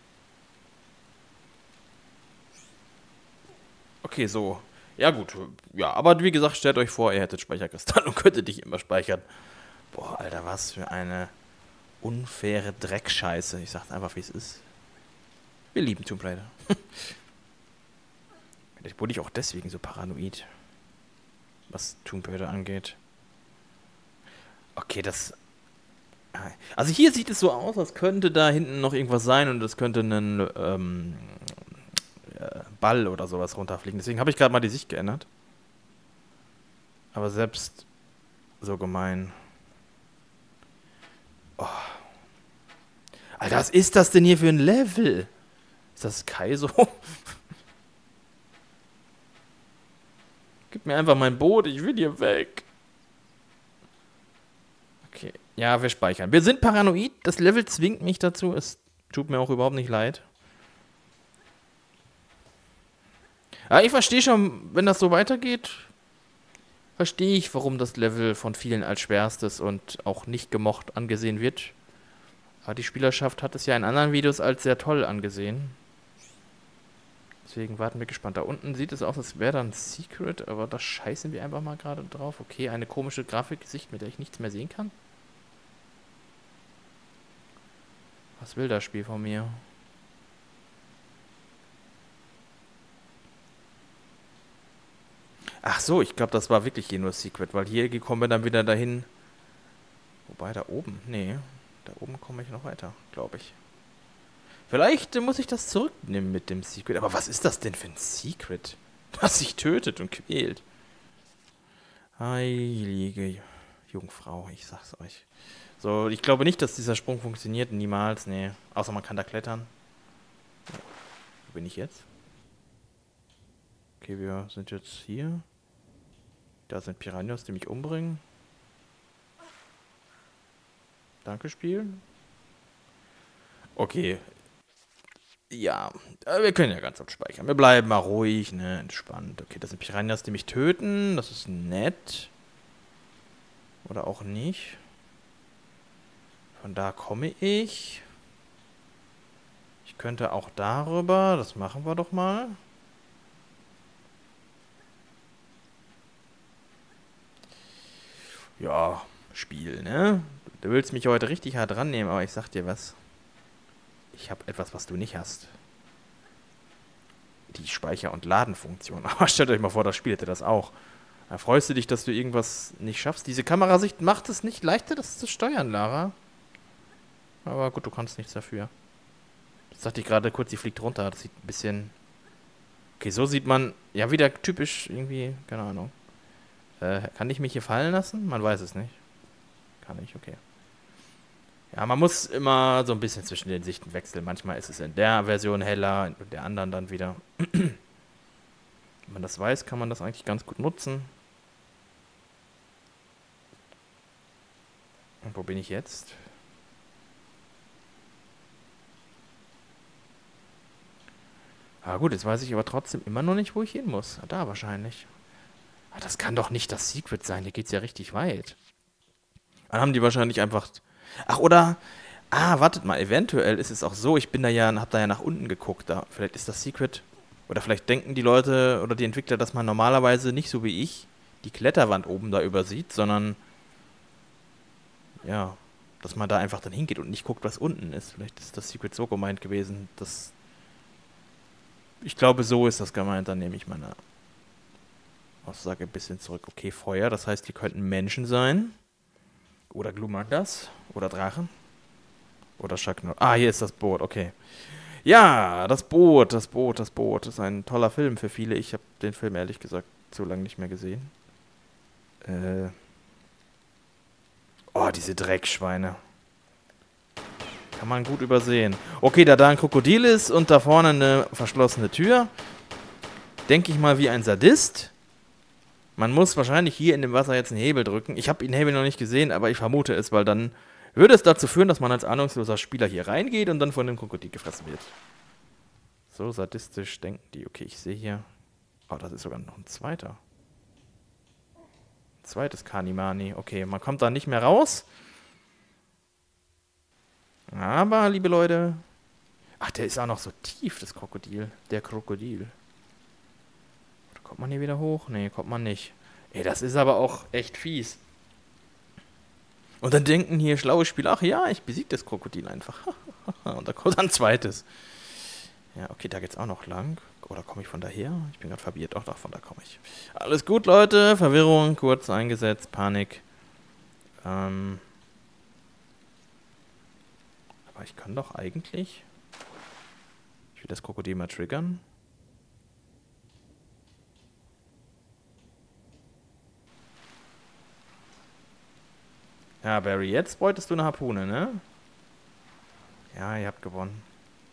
Okay, so. Ja gut, ja, aber wie gesagt, stellt euch vor, ihr hättet Speicherkristall und könntet dich immer speichern. Boah, Alter, was für eine unfaire Dreckscheiße. Ich sag's einfach, wie es ist. Wir lieben Tomb Raider. Vielleicht wurde ich auch deswegen so paranoid, was Tomb Raider angeht. Okay, das... Also hier sieht es so aus, als könnte da hinten noch irgendwas sein und es könnte ein ähm, Ball oder sowas runterfliegen. Deswegen habe ich gerade mal die Sicht geändert. Aber selbst so gemein. Oh. Alter, was ist das denn hier für ein Level? Ist das Kaizo? Gib mir einfach mein Boot, ich will hier weg. Okay, ja, wir speichern. Wir sind paranoid, das Level zwingt mich dazu. Es tut mir auch überhaupt nicht leid. Ja, ich verstehe schon, wenn das so weitergeht, verstehe ich, warum das Level von vielen als schwerstes und auch nicht gemocht angesehen wird. Aber die Spielerschaft hat es ja in anderen Videos als sehr toll angesehen. Deswegen warten wir gespannt. Da unten sieht es aus, als wäre da ein Secret, aber da scheißen wir einfach mal gerade drauf. Okay, eine komische Grafikgesicht, mit der ich nichts mehr sehen kann. Was will das Spiel von mir? Ach so, ich glaube, das war wirklich hier nur Secret, weil hier kommen wir dann wieder dahin. Wobei, da oben, nee, da oben komme ich noch weiter, glaube ich. Vielleicht äh, muss ich das zurücknehmen mit dem Secret. Aber was ist das denn für ein Secret? Das sich tötet und quält. Heilige Jungfrau, ich sag's euch. So, ich glaube nicht, dass dieser Sprung funktioniert. Niemals, nee. Außer man kann da klettern. Wo bin ich jetzt? Okay, wir sind jetzt hier. Da sind Piranhas, die mich umbringen. Danke, Spiel. Okay. Ja, wir können ja ganz oft speichern. Wir bleiben mal ruhig, ne, entspannt. Okay, das sind Piranhas, die mich töten. Das ist nett. Oder auch nicht. Von da komme ich. Ich könnte auch darüber. Das machen wir doch mal. Ja, Spiel, ne? Du willst mich heute richtig hart rannehmen, aber ich sag dir was. Ich habe etwas, was du nicht hast. Die Speicher- und Ladenfunktion. Aber stellt euch mal vor, das Spiel hätte das auch. Da freust du dich, dass du irgendwas nicht schaffst. Diese Kamerasicht macht es nicht leichter, das zu steuern, Lara. Aber gut, du kannst nichts dafür. Das dachte ich gerade kurz, die fliegt runter. Das sieht ein bisschen... Okay, so sieht man... Ja, wieder typisch irgendwie... Keine Ahnung. Äh, kann ich mich hier fallen lassen? Man weiß es nicht. Kann ich, okay. Ja, man muss immer so ein bisschen zwischen den Sichten wechseln. Manchmal ist es in der Version heller, in der anderen dann wieder. Wenn man das weiß, kann man das eigentlich ganz gut nutzen. Und wo bin ich jetzt? Ah gut, jetzt weiß ich aber trotzdem immer noch nicht, wo ich hin muss. Da wahrscheinlich. Ah, das kann doch nicht das Secret sein. Hier geht's ja richtig weit. Dann haben die wahrscheinlich einfach... Ach, oder... Ah, wartet mal, eventuell ist es auch so, ich bin da ja, hab da ja nach unten geguckt, da. Vielleicht ist das Secret, oder vielleicht denken die Leute oder die Entwickler, dass man normalerweise nicht so wie ich die Kletterwand oben da übersieht, sondern, ja, dass man da einfach dann hingeht und nicht guckt, was unten ist. Vielleicht ist das Secret so gemeint gewesen, dass, ich glaube, so ist das gemeint, dann nehme ich meine Aussage ein bisschen zurück. Okay, Feuer, das heißt, die könnten Menschen sein, oder Glumandas, oder Drachen. Oder Sharknado. Ah, hier ist das Boot, okay. Ja, das Boot, das Boot, das Boot. Das ist ein toller Film für viele. Ich habe den Film ehrlich gesagt so lange nicht mehr gesehen. Äh. Oh, diese Dreckschweine. Kann man gut übersehen. Okay, da da ein Krokodil ist und da vorne eine verschlossene Tür. Denke ich mal wie ein Sadist. Man muss wahrscheinlich hier in dem Wasser jetzt einen Hebel drücken. Ich habe den Hebel noch nicht gesehen, aber ich vermute es, weil dann... würde es dazu führen, dass man als ahnungsloser Spieler hier reingeht und dann von dem Krokodil gefressen wird. So sadistisch denken die. Okay, ich sehe hier... Oh, das ist sogar noch ein zweiter. Ein zweites Kanimani. Okay, man kommt da nicht mehr raus. Aber, liebe Leute... Ach, der ist auch noch so tief, das Krokodil. Der Krokodil. Kommt man hier wieder hoch? Nee, kommt man nicht. Ey, das ist aber auch echt fies. Und dann denken hier schlaue Spieler, ach ja, ich besiege das Krokodil einfach. Und da kommt ein zweites. Ja, okay, da geht's auch noch lang. Oder komme ich von daher? Ich bin gerade verwirrt. Doch, doch, von da komme ich. Alles gut, Leute. Verwirrung, kurz eingesetzt, Panik. Ähm. Aber ich kann doch eigentlich... Ich will das Krokodil mal triggern. Ja, Barry, jetzt beutest du eine Harpune, ne? Ja, ihr habt gewonnen.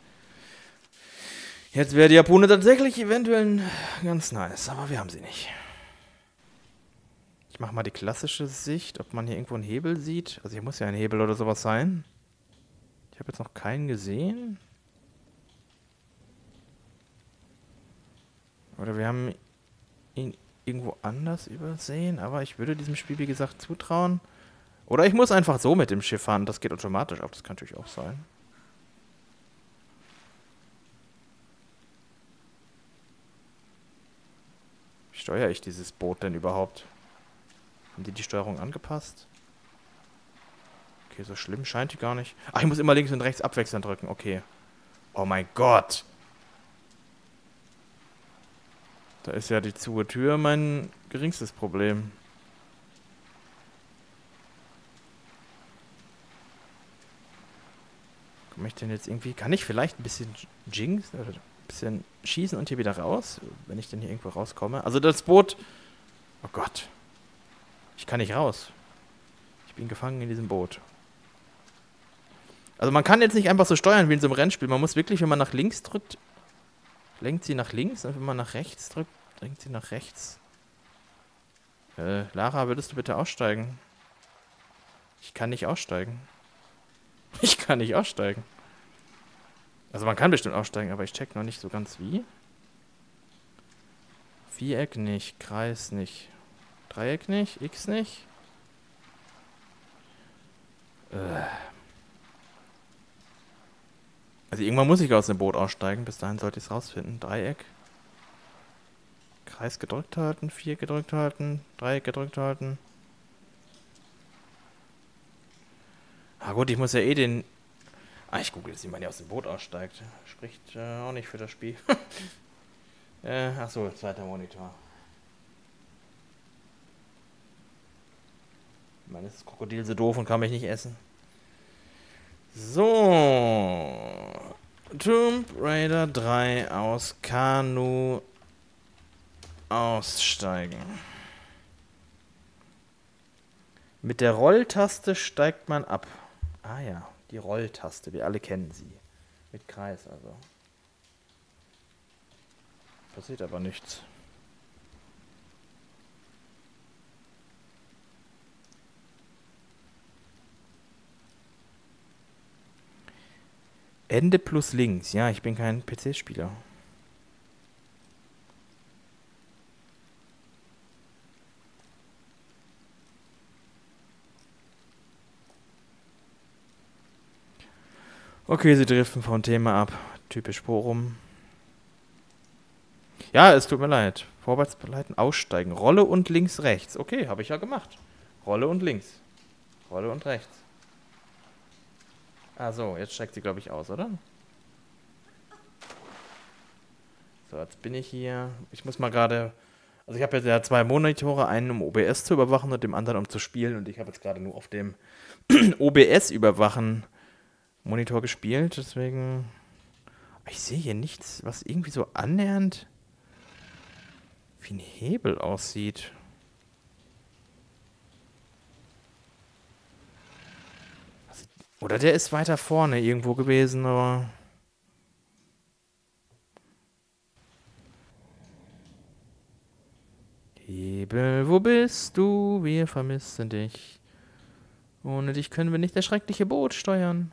Jetzt wäre die Harpune tatsächlich eventuell ganz nice, aber wir haben sie nicht. Ich mache mal die klassische Sicht, ob man hier irgendwo einen Hebel sieht. Also hier muss ja ein Hebel oder sowas sein. Ich habe jetzt noch keinen gesehen. Oder wir haben ihn irgendwo anders übersehen, aber ich würde diesem Spiel, wie gesagt, zutrauen. Oder ich muss einfach so mit dem Schiff fahren, das geht automatisch auf, das kann natürlich auch sein. steuere ich dieses Boot denn überhaupt? Haben die die Steuerung angepasst? Okay, so schlimm scheint die gar nicht. Ach, ich muss immer links und rechts abwechselnd drücken. Okay. Oh mein Gott. Da ist ja die zuge Tür mein geringstes Problem. Komme ich denn jetzt irgendwie... Kann ich vielleicht ein bisschen Jinx, oder ein bisschen schießen und hier wieder raus? Wenn ich denn hier irgendwo rauskomme. Also das Boot... Oh Gott. Ich kann nicht raus. Ich bin gefangen in diesem Boot. Also man kann jetzt nicht einfach so steuern wie in so einem Rennspiel. Man muss wirklich, wenn man nach links drückt, lenkt sie nach links. Und wenn man nach rechts drückt, lenkt sie nach rechts. Äh, Lara, würdest du bitte aussteigen? Ich kann nicht aussteigen. Ich kann nicht aussteigen. Also man kann bestimmt aussteigen, aber ich check noch nicht so ganz wie. Viereck nicht, Kreis nicht, Dreieck nicht, X nicht. Äh. Also irgendwann muss ich aus dem Boot aussteigen, bis dahin sollte ich es rausfinden. Dreieck. Kreis gedrückt halten, Viereck gedrückt halten, Dreieck gedrückt halten. Ah gut, ich muss ja eh den... Ah, ich google, dass jemand ja aus dem Boot aussteigt. Spricht äh, auch nicht für das Spiel. äh, achso, zweiter Monitor. Ich meine, ist das Krokodil so doof und kann mich nicht essen. So. Tomb Raider drei aus Kanu aussteigen. Mit der Rolltaste steigt man ab. Ah ja, die Rolltaste, wir alle kennen sie. Mit Kreis also. Passiert aber nichts. Ende plus links. Ja, ich bin kein P C-Spieler. Okay, sie driften vom Thema ab. Typisch Forum. Ja, es tut mir leid. Vorwärts begleiten, aussteigen. Rolle und links, rechts. Okay, habe ich ja gemacht. Rolle und links. Rolle und rechts. Ah so, jetzt steigt sie, glaube ich, aus, oder? So, jetzt bin ich hier. Ich muss mal gerade... Also ich habe jetzt ja zwei Monitore, einen um O B S zu überwachen und dem anderen um zu spielen. Und ich habe jetzt gerade nur auf dem O B S überwachen Monitor gespielt. Deswegen... Ich sehe hier nichts, was irgendwie so annähernd wie ein Hebel aussieht. Oder der ist weiter vorne irgendwo gewesen, aber... Hebel, wo bist du? Wir vermissen dich. Ohne dich können wir nicht das schreckliche Boot steuern.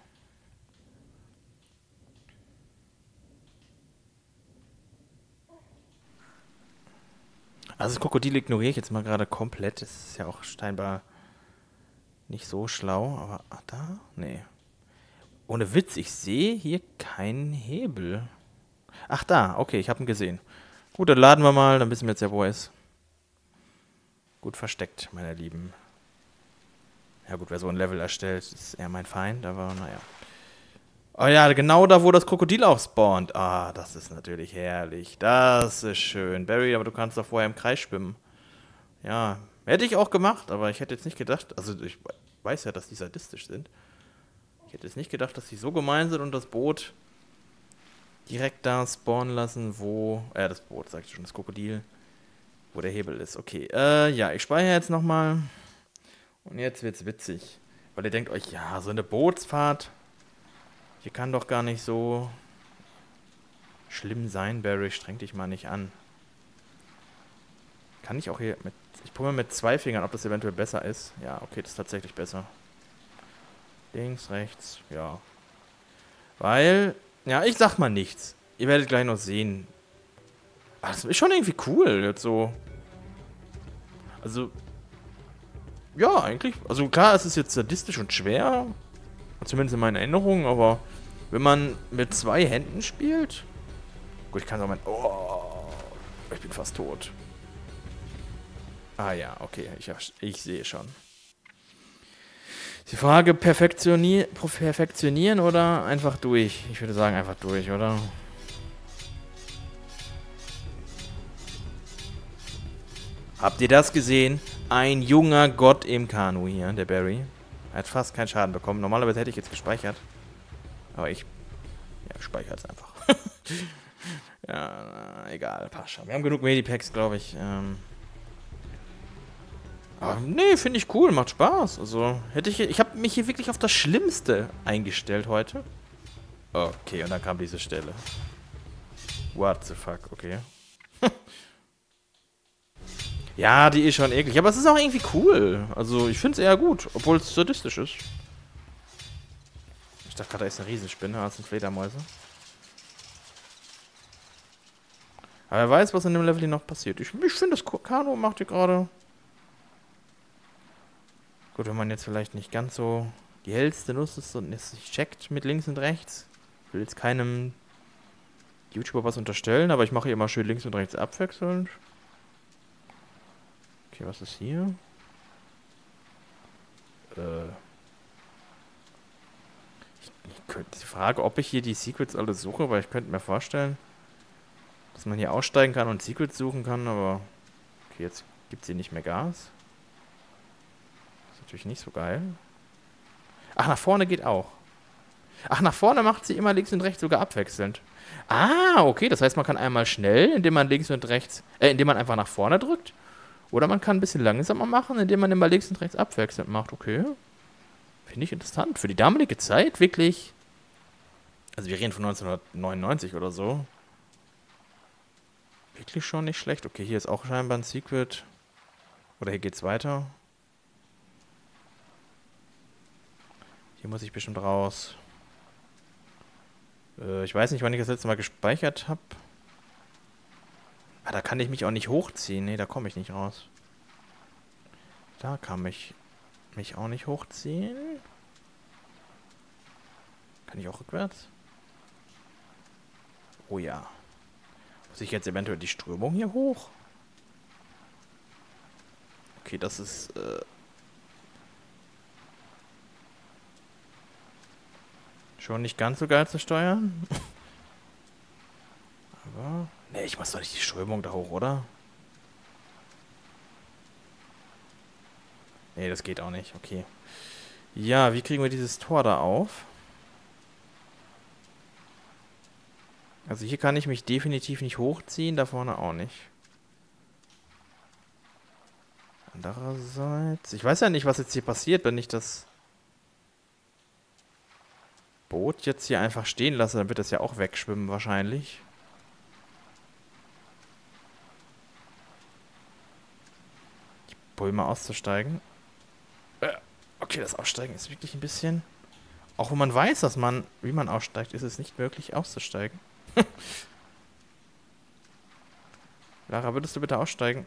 Also das Krokodil ignoriere ich jetzt mal gerade komplett. Das ist ja auch scheinbar nicht so schlau. Aber ach, da? Nee. Ohne Witz, ich sehe hier keinen Hebel. Ach da, okay, ich habe ihn gesehen. Gut, dann laden wir mal, dann wissen wir jetzt ja, wo er ist. Gut versteckt, meine Lieben. Ja gut, wer so ein Level erstellt, ist eher mein Feind, aber naja. Oh ja, genau da, wo das Krokodil auch spawnt. Ah, das ist natürlich herrlich. Das ist schön. Barry, aber du kannst doch vorher im Kreis schwimmen. Ja, hätte ich auch gemacht, aber ich hätte jetzt nicht gedacht, also ich weiß ja, dass die sadistisch sind. Ich hätte jetzt nicht gedacht, dass die so gemein sind und das Boot direkt da spawnen lassen, wo, äh, das Boot, sag ich schon, das Krokodil, wo der Hebel ist. Okay, äh, ja, ich speichere jetzt nochmal. Und jetzt wird's witzig. Weil ihr denkt euch, ja, so eine Bootsfahrt, hier kann doch gar nicht so schlimm sein, Barry, streng dich mal nicht an. Kann ich auch hier mit, ich probiere mit zwei Fingern, ob das eventuell besser ist. Ja, okay, das ist tatsächlich besser. Links, rechts, ja. Weil, ja, ich sag mal nichts. Ihr werdet gleich noch sehen. Ach, das ist schon irgendwie cool, jetzt so. Also, ja, eigentlich. Also klar, es ist jetzt sadistisch und schwer. Zumindest in meinen Erinnerungen, aber wenn man mit zwei Händen spielt. Gut, ich kann es auch mal. Oh, ich bin fast tot. Ah ja, okay, ich, ich sehe schon. Die Frage, perfektioni perfektionieren oder einfach durch? Ich würde sagen, einfach durch, oder? Habt ihr das gesehen? Ein junger Gott im Kanu hier, der Barry. Er hat fast keinen Schaden bekommen. Normalerweise hätte ich jetzt gespeichert. Aber ich... Ja, ich speichere es einfach. Ja, egal, passt schon. Wir haben genug Medipacks, glaube ich. Ähm... Aber nee, finde ich cool, macht Spaß. Also, hätte ich... Ich habe mich hier wirklich auf das Schlimmste eingestellt heute. Okay, und dann kam diese Stelle. What the fuck, okay. Ja, die ist schon eklig. Aber es ist auch irgendwie cool. Also, ich finde es eher gut, obwohl es sadistisch ist. Ich dachte gerade, da ist eine Riesenspinne, als sind Fledermäuse. Aber wer weiß, was in dem Level hier noch passiert. Ich, ich finde, das Kanu macht hier gerade... Gut, wenn man jetzt vielleicht nicht ganz so die hellste Nuss ist und es sich checkt mit links und rechts. Ich will jetzt keinem YouTuber was unterstellen, aber ich mache hier immer schön links und rechts abwechselnd. Okay, was ist hier? Äh. Ich, ich könnte die Frage, ob ich hier die Secrets alle suche, weil ich könnte mir vorstellen, dass man hier aussteigen kann und Secrets suchen kann, aber... Okay, jetzt gibt es hier nicht mehr Gas. Das ist natürlich nicht so geil. Ach, nach vorne geht auch. Ach, nach vorne macht sie immer links und rechts sogar abwechselnd. Ah, okay, das heißt, man kann einmal schnell, indem man links und rechts... Äh, indem man einfach nach vorne drückt. Oder man kann ein bisschen langsamer machen, indem man immer links und rechts abwechselnd macht. Okay. Finde ich interessant. Für die damalige Zeit wirklich... Also wir reden von neunzehnhundertneunundneunzig oder so. Wirklich schon nicht schlecht. Okay, hier ist auch scheinbar ein Secret. Oder hier geht's weiter. Hier muss ich bestimmt raus. Äh, ich weiß nicht, wann ich das letzte Mal gespeichert habe. Ah, da kann ich mich auch nicht hochziehen. Nee, da komme ich nicht raus. Da kann ich mich auch nicht hochziehen. Kann ich auch rückwärts? Oh ja. Muss ich jetzt eventuell die Strömung hier hoch? Okay, das ist... Äh schon nicht ganz so geil zu steuern. Aber... Ne, ich muss doch nicht die Strömung da hoch, oder? Ne, das geht auch nicht. Okay. Ja, wie kriegen wir dieses Tor da auf? Also hier kann ich mich definitiv nicht hochziehen, da vorne auch nicht. Andererseits... Ich weiß ja nicht, was jetzt hier passiert, wenn ich das Boot jetzt hier einfach stehen lasse. Dann wird das ja auch wegschwimmen wahrscheinlich. Ich probiere mal auszusteigen. Äh, okay, das Aussteigen ist wirklich ein bisschen... Auch wenn man weiß, dass man, wie man aussteigt, ist es nicht möglich auszusteigen. Lara, würdest du bitte aussteigen?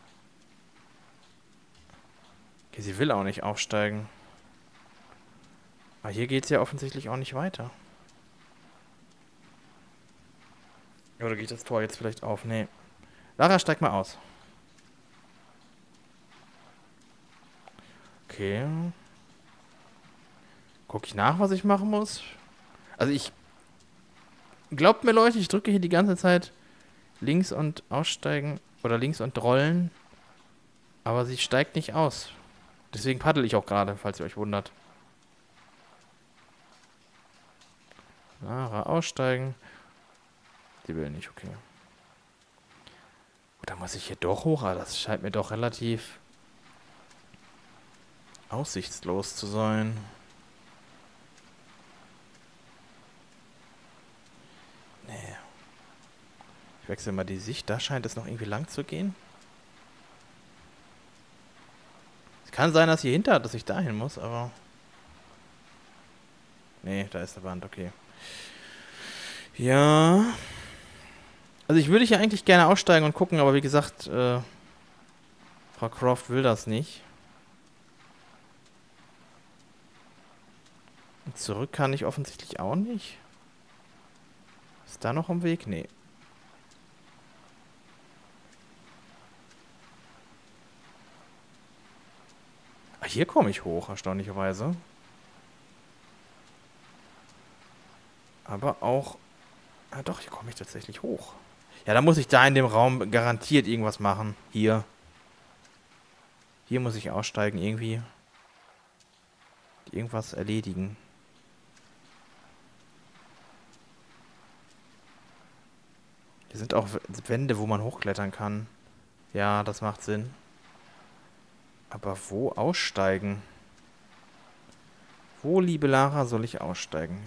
Okay, sie will auch nicht aufsteigen. Aber hier geht es ja offensichtlich auch nicht weiter. Oder geht das Tor jetzt vielleicht auf? Nee. Lara, steig mal aus. Okay. Guck ich nach, was ich machen muss? Also ich... Glaubt mir, Leute, ich drücke hier die ganze Zeit links und aussteigen oder links und rollen. Aber sie steigt nicht aus. Deswegen paddel ich auch gerade, falls ihr euch wundert. Lara, aussteigen. Sie will nicht, okay. Oder muss ich hier doch hoch? Aber das scheint mir doch relativ aussichtslos zu sein. Nee. Ich wechsle mal die Sicht. Da scheint es noch irgendwie lang zu gehen. Es kann sein, dass hier hinter, dass ich dahin muss, aber... Nee, da ist eine Wand, okay. Ja. Also ich würde hier eigentlich gerne aussteigen und gucken, aber wie gesagt, äh, Frau Croft will das nicht. Und zurück kann ich offensichtlich auch nicht. Ist da noch am Weg? Nee. hier komme ich hoch, erstaunlicherweise. Aber auch... Ah, doch, hier komme ich tatsächlich hoch. Ja, dann muss ich da in dem Raum garantiert irgendwas machen. Hier. Hier muss ich aussteigen, irgendwie. Irgendwas erledigen. Hier sind auch Wände, wo man hochklettern kann. Ja, das macht Sinn. Aber wo aussteigen? Wo, liebe Lara, soll ich aussteigen?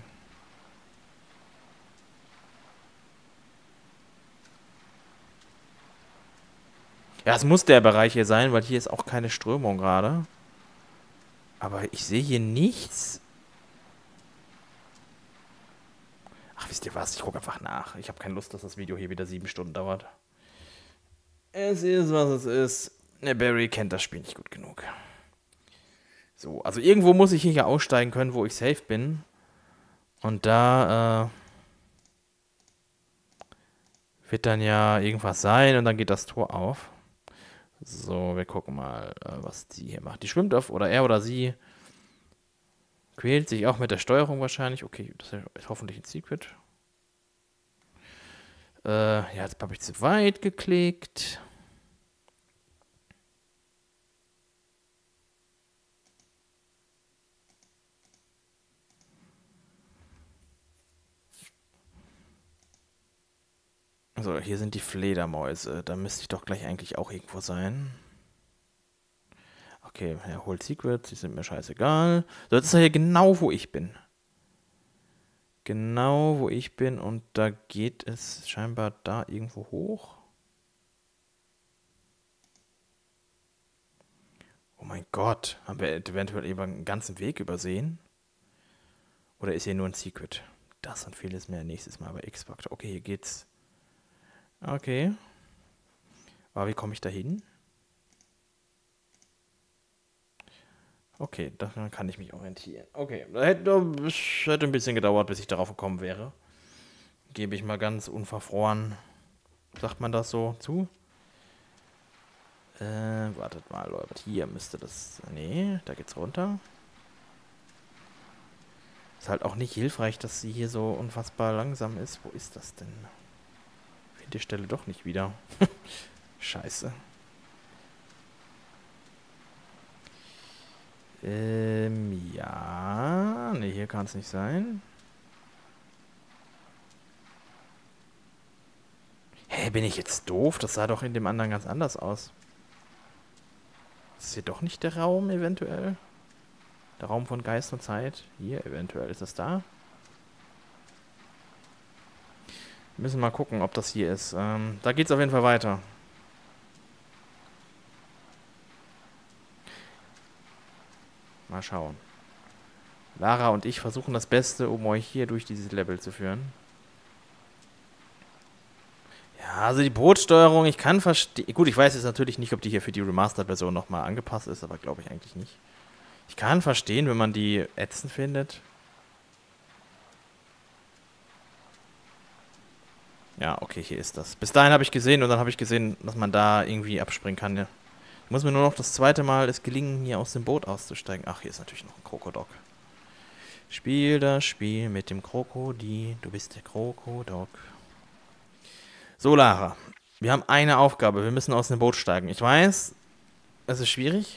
Ja, es muss der Bereich hier sein, weil hier ist auch keine Strömung gerade. Aber ich sehe hier nichts. Ach, wisst ihr was? Ich gucke einfach nach. Ich habe keine Lust, dass das Video hier wieder sieben Stunden dauert. Es ist, was es ist. Der Barry kennt das Spiel nicht gut genug. So, also irgendwo muss ich hier aussteigen können, wo ich safe bin. Und da, äh, wird dann ja irgendwas sein und dann geht das Tor auf. So, wir gucken mal, äh, was die hier macht. Die schwimmt auf, oder er oder sie quält sich auch mit der Steuerung wahrscheinlich. Okay, das ist hoffentlich ein Secret. Äh, ja, jetzt habe ich zu weit geklickt. So, hier sind die Fledermäuse. Da müsste ich doch gleich eigentlich auch irgendwo sein. Okay, er holt Secrets, die sind mir scheißegal. So, jetzt ist er hier genau, wo ich bin. Genau, wo ich bin und da geht es scheinbar da irgendwo hoch. Oh mein Gott, haben wir eventuell eben einen ganzen Weg übersehen? Oder ist hier nur ein Secret? Das und vieles mehr nächstes Mal bei X-Factor. Okay, hier geht's. Okay. Aber wie komme ich da hin? Okay, dann kann ich mich orientieren. Okay, das hätte, das hätte ein bisschen gedauert, bis ich darauf gekommen wäre. Gebe ich mal ganz unverfroren, sagt man das so, zu? Äh, wartet mal, Leute. Hier müsste das... Nee, da geht's runter. Ist halt auch nicht hilfreich, dass sie hier so unfassbar langsam ist. Wo ist das denn? Ich finde die Stelle doch nicht wieder. Scheiße. Ähm, ja. Ne, hier kann es nicht sein. Hä, bin ich jetzt doof? Das sah doch in dem anderen ganz anders aus. Ist hier doch nicht der Raum eventuell? Der Raum von Geist und Zeit? Hier eventuell. Ist das da? Wir müssen mal gucken, ob das hier ist. Ähm, da geht's auf jeden Fall weiter. Mal schauen. Lara und ich versuchen das Beste, um euch hier durch dieses Level zu führen. Ja, also die Bootsteuerung, ich kann verstehen... Gut, ich weiß jetzt natürlich nicht, ob die hier für die Remastered-Version nochmal angepasst ist, aber glaube ich eigentlich nicht. Ich kann verstehen, wenn man die ätzend findet. Ja, okay, hier ist das. Bis dahin habe ich gesehen und dann habe ich gesehen, dass man da irgendwie abspringen kann. Ja. Ich muss mir nur noch das zweite Mal es gelingen, hier aus dem Boot auszusteigen. Ach, hier ist natürlich noch ein Krokodok. Spiel das Spiel mit dem Krokodil. Du bist der Krokodok. So, Lara. Wir haben eine Aufgabe. Wir müssen aus dem Boot steigen. Ich weiß, es ist schwierig.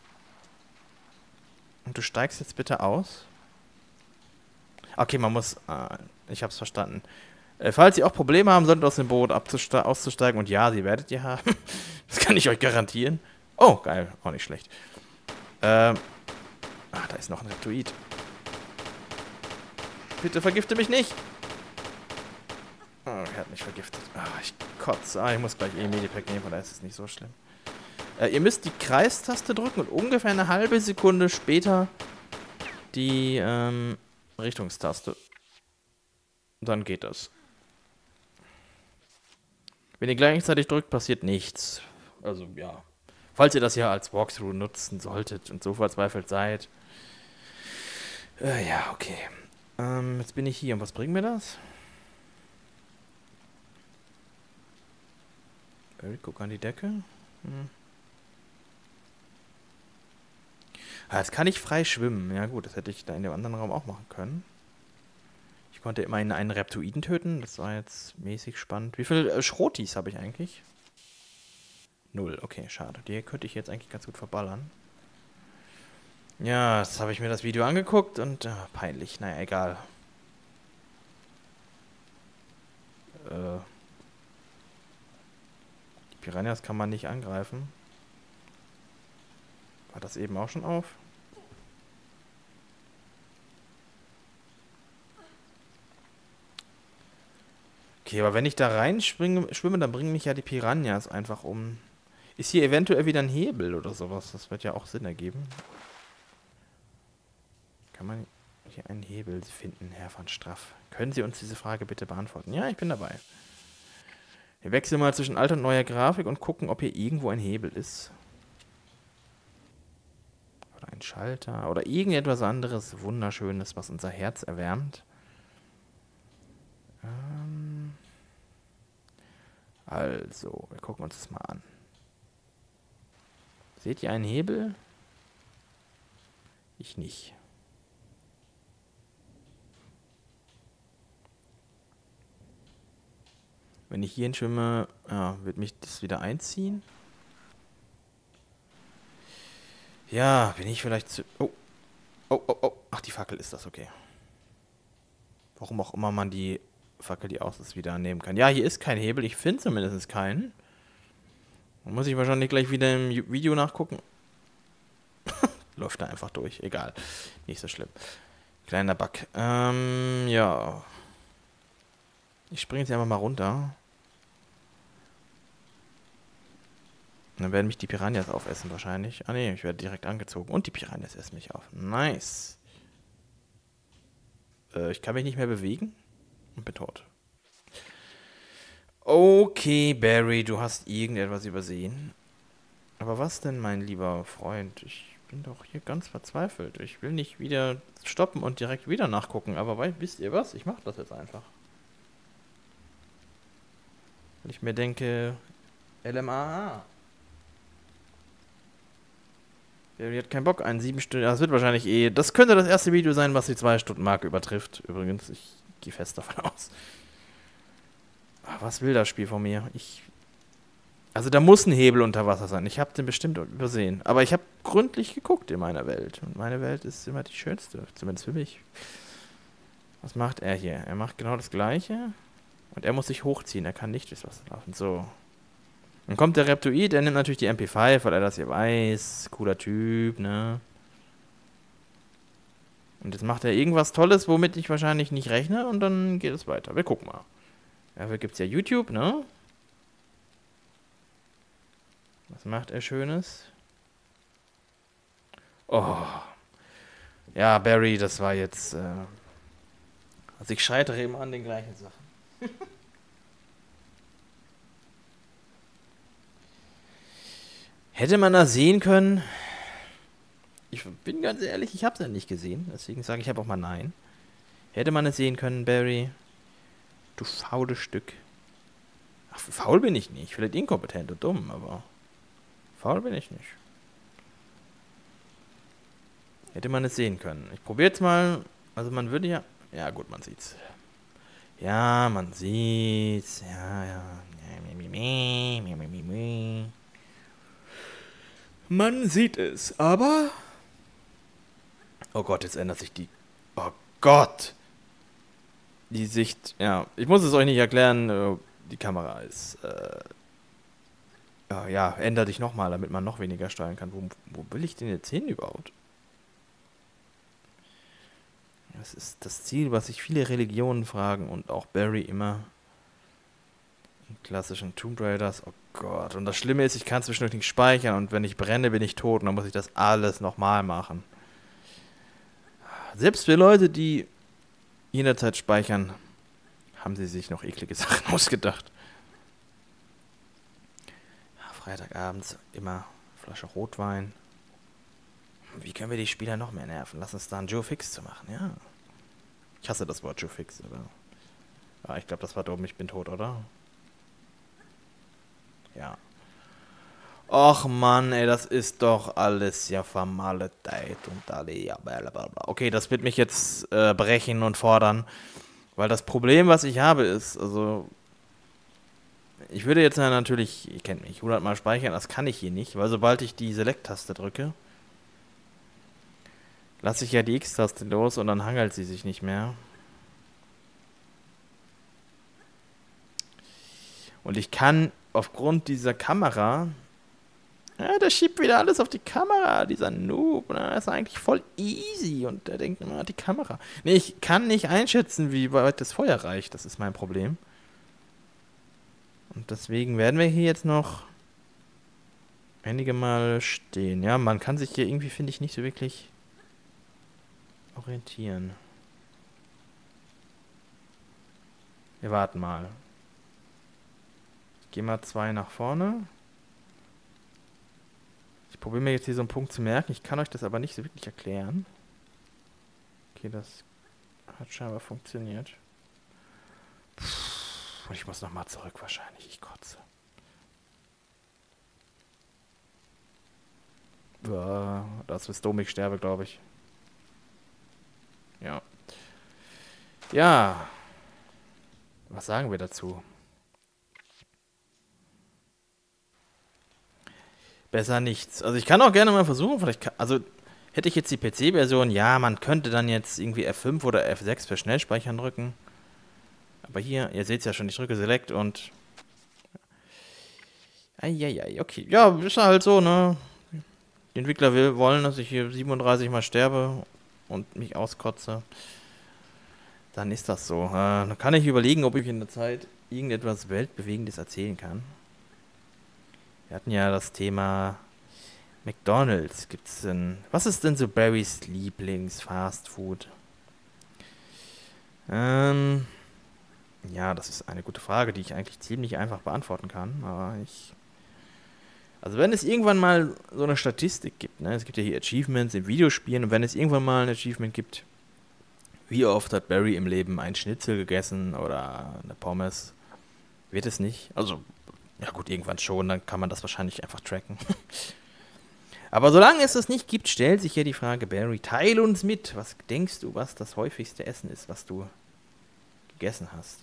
Und du steigst jetzt bitte aus. Okay, man muss... Ah, ich hab's verstanden. Äh, falls ihr auch Probleme haben solltet, aus dem Boot auszusteigen, und ja, sie werdet ihr haben. Das kann ich euch garantieren. Oh, geil. Auch nicht schlecht. Ähm... Ach, da ist noch ein Reptoid. Bitte vergifte mich nicht. Oh, er hat mich vergiftet. Ah, ich kotze. Ah, ich muss gleich eh Medipack nehmen, weil da ist es nicht so schlimm. Äh, ihr müsst die Kreistaste drücken und ungefähr eine halbe Sekunde später die ähm, Richtungstaste. Und dann geht das. Wenn ihr gleichzeitig drückt, passiert nichts. Also, ja. Falls ihr das ja als Walkthrough nutzen solltet und so verzweifelt seid. Äh, ja, okay. Ähm, jetzt bin ich hier. Und was bringt mir das? Ich guck an die Decke. Hm. Ah, jetzt kann ich frei schwimmen. Ja gut, das hätte ich da in dem anderen Raum auch machen können. Ich konnte immerhin einen Reptoiden töten. Das war jetzt mäßig spannend. Wie viele äh, Schrotis habe ich eigentlich? Null. Okay, schade. Die könnte ich jetzt eigentlich ganz gut verballern. Ja, jetzt habe ich mir das Video angeguckt und äh, peinlich. Naja, egal. Äh, die Piranhas kann man nicht angreifen. War das eben auch schon auf? Okay, aber wenn ich da reinschwimme, schwimme, dann bringen mich ja die Piranhas einfach um. Ist hier eventuell wieder ein Hebel oder sowas? Das wird ja auch Sinn ergeben. Kann man hier einen Hebel finden, Herr van Straff? Können Sie uns diese Frage bitte beantworten? Ja, ich bin dabei. Wir wechseln mal zwischen alter und neuer Grafik und gucken, ob hier irgendwo ein Hebel ist. Oder ein Schalter. Oder irgendetwas anderes Wunderschönes, was unser Herz erwärmt. Ähm also, wir gucken uns das mal an. Seht ihr einen Hebel? Ich nicht. Wenn ich hier hinschwimme, ja, wird mich das wieder einziehen. Ja, bin ich vielleicht zu... Oh. Oh, oh, oh. Ach, die Fackel ist das, okay. Warum auch immer man die Fackel, die aus ist, wieder nehmen kann. Ja, hier ist kein Hebel. Ich finde zumindest keinen. Dann muss ich wahrscheinlich gleich wieder im Video nachgucken. Läuft da einfach durch. Egal. Nicht so schlimm. Kleiner Bug. Ähm, ja. Ich springe jetzt einfach mal runter. Dann werden mich die Piranhas aufessen wahrscheinlich. Ah ne, ich werde direkt angezogen. Und die Piranhas essen mich auf. Nice. Äh, ich kann mich nicht mehr bewegen. Und bin tot. Okay, Barry, du hast irgendetwas übersehen. Aber was denn, mein lieber Freund? Ich bin doch hier ganz verzweifelt. Ich will nicht wieder stoppen und direkt wieder nachgucken. Aber weil, wisst ihr was? Ich mache das jetzt einfach. Weil ich mir denke, L M A A. Barry hat keinen Bock, einen sieben Stunden. Das wird wahrscheinlich eh. Das könnte das erste Video sein, was die zwei Stunden Marke übertrifft. Übrigens, ich gehe fest davon aus. Ach, was will das Spiel von mir? Ich. Also da muss ein Hebel unter Wasser sein. Ich habe den bestimmt übersehen. Aber ich habe gründlich geguckt in meiner Welt. Und meine Welt ist immer die schönste. Zumindest für mich. Was macht er hier? Er macht genau das Gleiche. Und er muss sich hochziehen. Er kann nicht durchs Wasser laufen. So. Dann kommt der Reptoid. Er nimmt natürlich die M P fünf, weil er das hier weiß. Cooler Typ, ne? Und jetzt macht er irgendwas Tolles, womit ich wahrscheinlich nicht rechne. Und dann geht es weiter. Wir gucken mal. Dafür gibt es ja YouTube, ne? Was macht er Schönes? Oh. Ja, Barry, das war jetzt... Äh also ich scheitere immer an den gleichen Sachen. Hätte man das sehen können? Ich bin ganz ehrlich, ich habe es ja nicht gesehen. Deswegen sage ich einfach mal nein. Hätte man es sehen können, Barry? Du faules Stück. Ach, faul bin ich nicht. Vielleicht inkompetent und dumm, aber... Faul bin ich nicht. Hätte man es sehen können. Ich probiere jetzt mal. Also man würde ja... Ja gut, man sieht's. Ja, man sieht's. Ja, ja. Man sieht es, aber... Oh Gott, jetzt ändert sich die... Oh Gott! Die Sicht... Ja, ich muss es euch nicht erklären. Die Kamera ist... Äh Ja, ja, ändere dich nochmal, damit man noch weniger steuern kann. Wo, wo will ich denn jetzt hin überhaupt? Das ist das Ziel, was sich viele Religionen fragen und auch Barry immer. In klassischen Tomb Raiders. Oh Gott. Und das Schlimme ist, ich kann zwischendurch nicht speichern und wenn ich brenne, bin ich tot und dann muss ich das alles nochmal machen. Selbst für Leute, die jederzeit speichern, haben sie sich noch eklige Sachen ausgedacht. Freitagabends immer Flasche Rotwein. Wie können wir die Spieler noch mehr nerven? Lass uns da einen Joe Fix zu machen, ja. Ich hasse das Wort Joe Fix, aber... Ja, ich glaube, das war dumm. Ich bin tot, oder? Ja. Och Mann, ey, das ist doch alles ja vermaledeit und alle, ja, blablabla. Okay, das wird mich jetzt äh, brechen und fordern, weil das Problem, was ich habe, ist, also, ich würde jetzt ja natürlich, ihr kennt mich, hundert Mal speichern, das kann ich hier nicht, weil sobald ich die Select-Taste drücke, lasse ich ja die X-Taste los und dann hangelt sie sich nicht mehr. Und ich kann aufgrund dieser Kamera... Ja, der schiebt wieder alles auf die Kamera, dieser Noob. Na, das ist eigentlich voll easy. Und der denkt immer, die Kamera. Nee, ich kann nicht einschätzen, wie weit das Feuer reicht. Das ist mein Problem. Und deswegen werden wir hier jetzt noch einige Mal stehen. Ja, man kann sich hier irgendwie, finde ich, nicht so wirklich orientieren. Wir warten mal. Ich gehe mal zwei nach vorne. Ich probiere mir jetzt hier so einen Punkt zu merken. Ich kann euch das aber nicht so wirklich erklären. Okay, das hat scheinbar funktioniert. Und ich muss nochmal zurück wahrscheinlich. Ich kotze. Boah, das ist dumm, ich sterbe, glaube ich. Ja. Ja. Was sagen wir dazu? Besser nichts. Also ich kann auch gerne mal versuchen, vielleicht kann, also hätte ich jetzt die P C-Version, ja, man könnte dann jetzt irgendwie F fünf oder F sechs für Schnellspeichern drücken. Aber hier, ihr seht es ja schon, ich drücke Select und... Eieiei, okay. Ja, ist halt so, ne? Die Entwickler will, wollen, dass ich hier siebenunddreißig Mal sterbe und mich auskotze. Dann ist das so. Äh, dann kann ich überlegen, ob ich in der Zeit irgendetwas Weltbewegendes erzählen kann. Wir hatten ja das Thema McDonald's. Gibt's denn... Was ist denn so Barrys Lieblings-Fastfood? Ähm... Ja, das ist eine gute Frage, die ich eigentlich ziemlich einfach beantworten kann. Aber ich... Also wenn es irgendwann mal so eine Statistik gibt, ne? Es gibt ja hier Achievements in Videospielen. Und wenn es irgendwann mal ein Achievement gibt, wie oft hat Barry im Leben ein Schnitzel gegessen oder eine Pommes, wird es nicht. Also... Ja gut, irgendwann schon, dann kann man das wahrscheinlich einfach tracken. Aber solange es das nicht gibt, stellt sich hier die Frage, Barry, teile uns mit. Was denkst du, was das häufigste Essen ist, was du gegessen hast?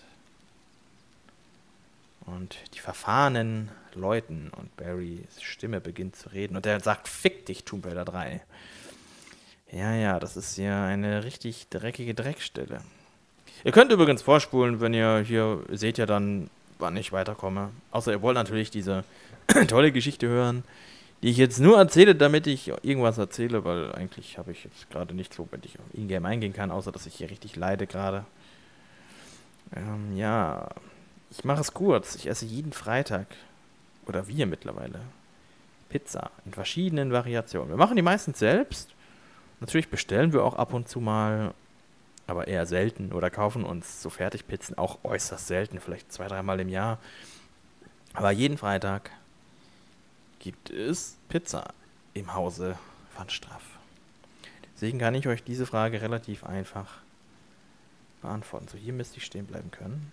Und die Verfahrenen läuten und Barrys Stimme beginnt zu reden. Und er sagt, fick dich, Tomb Raider drei. Ja, ja, das ist ja eine richtig dreckige Dreckstelle. Ihr könnt übrigens vorspulen, wenn ihr hier seht ja dann... wann ich weiterkomme. Außer ihr wollt natürlich diese tolle Geschichte hören, die ich jetzt nur erzähle, damit ich irgendwas erzähle, weil eigentlich habe ich jetzt gerade nicht so, wenn ich auf Ingame eingehen kann, außer dass ich hier richtig leide gerade. Ähm, ja, ich mache es kurz. Ich esse jeden Freitag, oder wir mittlerweile, Pizza in verschiedenen Variationen. Wir machen die meistens selbst. Natürlich bestellen wir auch ab und zu mal, aber eher selten, oder kaufen uns so Fertigpizzen auch äußerst selten, vielleicht zwei, dreimal im Jahr. Aber jeden Freitag gibt es Pizza im Hause Van Straff. Deswegen kann ich euch diese Frage relativ einfach beantworten. So, hier müsste ich stehen bleiben können.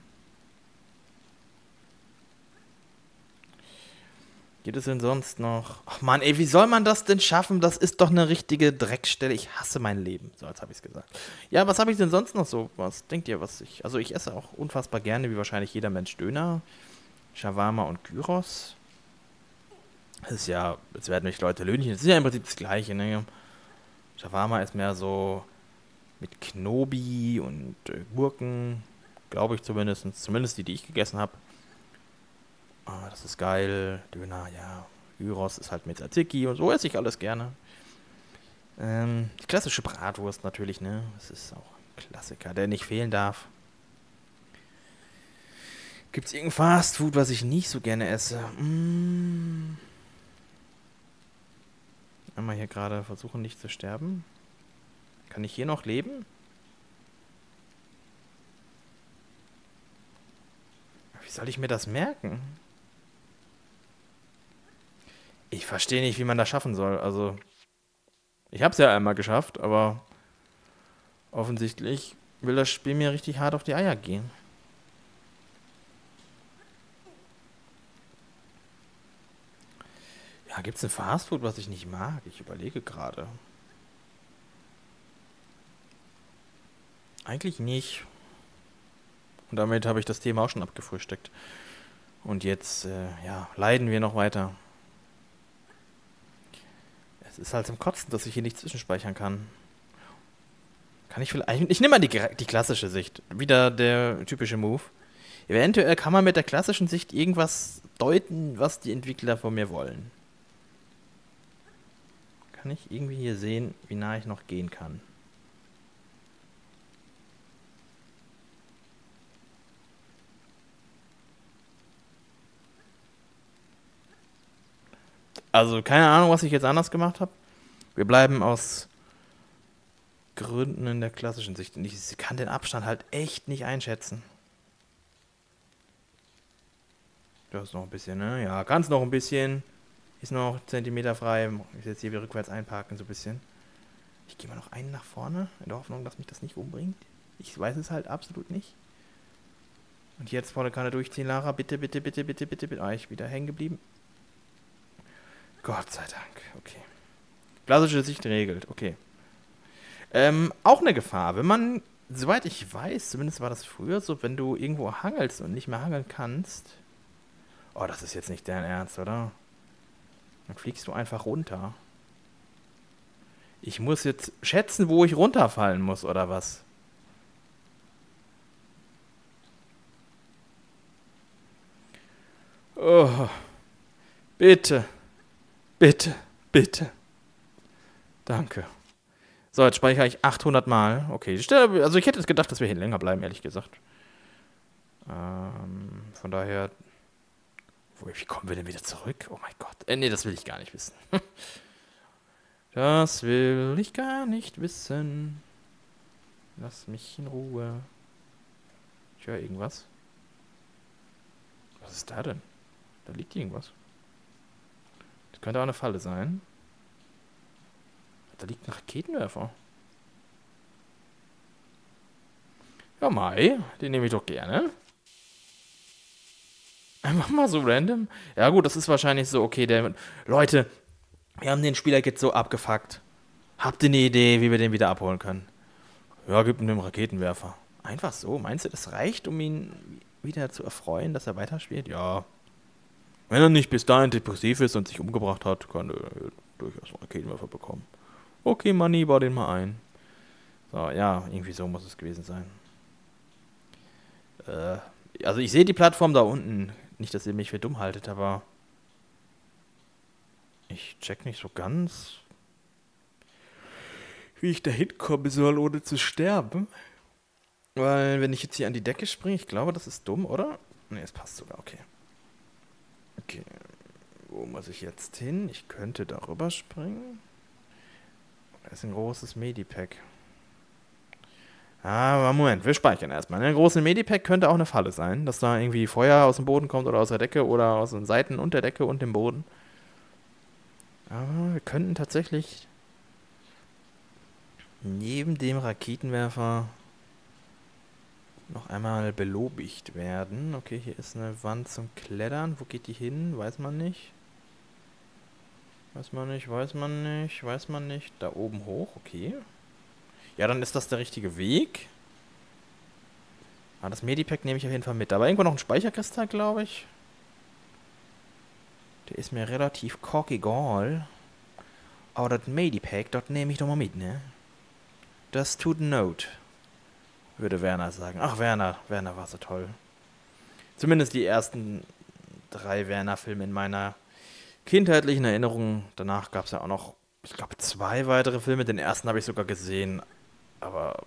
Gibt es denn sonst noch... Ach Mann, ey, wie soll man das denn schaffen? Das ist doch eine richtige Dreckstelle. Ich hasse mein Leben. So, jetzt habe ich es gesagt. Ja, was habe ich denn sonst noch so? Was denkt ihr, was ich... Also ich esse auch unfassbar gerne, wie wahrscheinlich jeder Mensch, Döner, Shawarma und Gyros. Das ist ja... Jetzt werden mich Leute löhnen. Das ist ja im Prinzip das Gleiche, ne? Shawarma ist mehr so mit Knobi und äh, Gurken. Glaube ich zumindest. Zumindest die, die ich gegessen habe. Ah, das ist geil. Döner, ja. Gyros ist halt mit Tzatziki und so esse ich alles gerne. Ähm, die klassische Bratwurst natürlich, ne? Das ist auch ein Klassiker, der nicht fehlen darf. Gibt es irgendein Fastfood, was ich nicht so gerne esse? Mmh. Einmal hier gerade versuchen, nicht zu sterben. Kann ich hier noch leben? Wie soll ich mir das merken? Ich verstehe nicht, wie man das schaffen soll. Also, ich habe es ja einmal geschafft, aber offensichtlich will das Spiel mir richtig hart auf die Eier gehen. gibt es ein Fastfood, was ich nicht mag? Ich überlege gerade. Eigentlich nicht. Und damit habe ich das Thema auch schon abgefrühstückt. Und jetzt, äh, ja, leiden wir noch weiter. Es ist halt zum Kotzen, dass ich hier nicht zwischenspeichern kann. Kann ich vielleicht... Ich nehme mal die, die klassische Sicht. Wieder der typische Move. Eventuell kann man mit der klassischen Sicht irgendwas deuten, was die Entwickler von mir wollen. Kann ich irgendwie hier sehen, wie nah ich noch gehen kann. Also keine Ahnung, was ich jetzt anders gemacht habe. Wir bleiben aus Gründen in der klassischen Sicht. Und ich kann den Abstand halt echt nicht einschätzen. Das ist noch ein bisschen, ne? Ja, ganz noch ein bisschen. Ist noch Zentimeter frei. Ich jetzt hier wieder rückwärts einparken, so ein bisschen. Ich gehe mal noch einen nach vorne, in der Hoffnung, dass mich das nicht umbringt. Ich weiß es halt absolut nicht. Und jetzt volle Kanne durchziehen, Lara. Bitte, bitte, bitte, bitte, bitte, bitte. Ah, ich bin wieder hängen geblieben. Gott sei Dank, okay. Klassische Sicht regelt, okay. Ähm, auch eine Gefahr, wenn man, soweit ich weiß, zumindest war das früher so, wenn du irgendwo hangelst und nicht mehr hangeln kannst. Oh, das ist jetzt nicht dein Ernst, oder? Dann fliegst du einfach runter. Ich muss jetzt schätzen, wo ich runterfallen muss, oder was? Oh, bitte. Bitte, bitte. Danke. So, jetzt speichere ich achthundert Mal. Okay, also ich hätte jetzt gedacht, dass wir hier länger bleiben, ehrlich gesagt. Ähm, von daher... Wie kommen wir denn wieder zurück? Oh mein Gott. Äh, nee, das will ich gar nicht wissen. Das will ich gar nicht wissen. Lass mich in Ruhe. Ich höre irgendwas. Was ist da denn? Da liegt irgendwas. Das könnte auch eine Falle sein. Da liegt ein Raketenwerfer. Ja, Mai, den nehme ich doch gerne. Einfach mal so random. Ja gut, das ist wahrscheinlich so, okay, der... Leute, wir haben den Spieler jetzt so abgefuckt. Habt ihr eine Idee, wie wir den wieder abholen können? Ja, gib ihm den Raketenwerfer. Einfach so. Meinst du, das reicht, um ihn wieder zu erfreuen, dass er weiterspielt? Ja. Wenn er nicht bis dahin depressiv ist und sich umgebracht hat, kann er durchaus einen Raketenwerfer bekommen. Okay, Manni, bau den mal ein. So, ja, irgendwie so muss es gewesen sein. Äh, also ich sehe die Plattform da unten. Nicht, dass ihr mich für dumm haltet, aber ich check nicht so ganz, wie ich da hinkommen soll, ohne zu sterben. Weil, wenn ich jetzt hier an die Decke springe, ich glaube, das ist dumm, oder? Ne, es passt sogar, okay. Okay, wo muss ich jetzt hin? Ich könnte darüber springen. Da ist ein großes Medipack. Aber Moment, wir speichern erstmal. Ein großes Medipack könnte auch eine Falle sein, dass da irgendwie Feuer aus dem Boden kommt oder aus der Decke oder aus den Seiten und der Decke und dem Boden. Aber wir könnten tatsächlich neben dem Raketenwerfer noch einmal belobigt werden. Okay, hier ist eine Wand zum Klettern. Wo geht die hin? Weiß man nicht. Weiß man nicht, weiß man nicht, weiß man nicht. Da oben hoch, okay. Ja, dann ist das der richtige Weg. Ah, das Medipack nehme ich auf jeden Fall mit. Aber irgendwo noch ein Speicherkristall, glaube ich. Der ist mir relativ cockegal. Aber das Medipack, das nehme ich doch mal mit, ne? Das tut Not, würde Werner sagen. Ach, Werner, Werner war so toll. Zumindest die ersten drei Werner-Filme in meiner kindheitlichen Erinnerung. Danach gab es ja auch noch, ich glaube, zwei weitere Filme. Den ersten habe ich sogar gesehen. Aber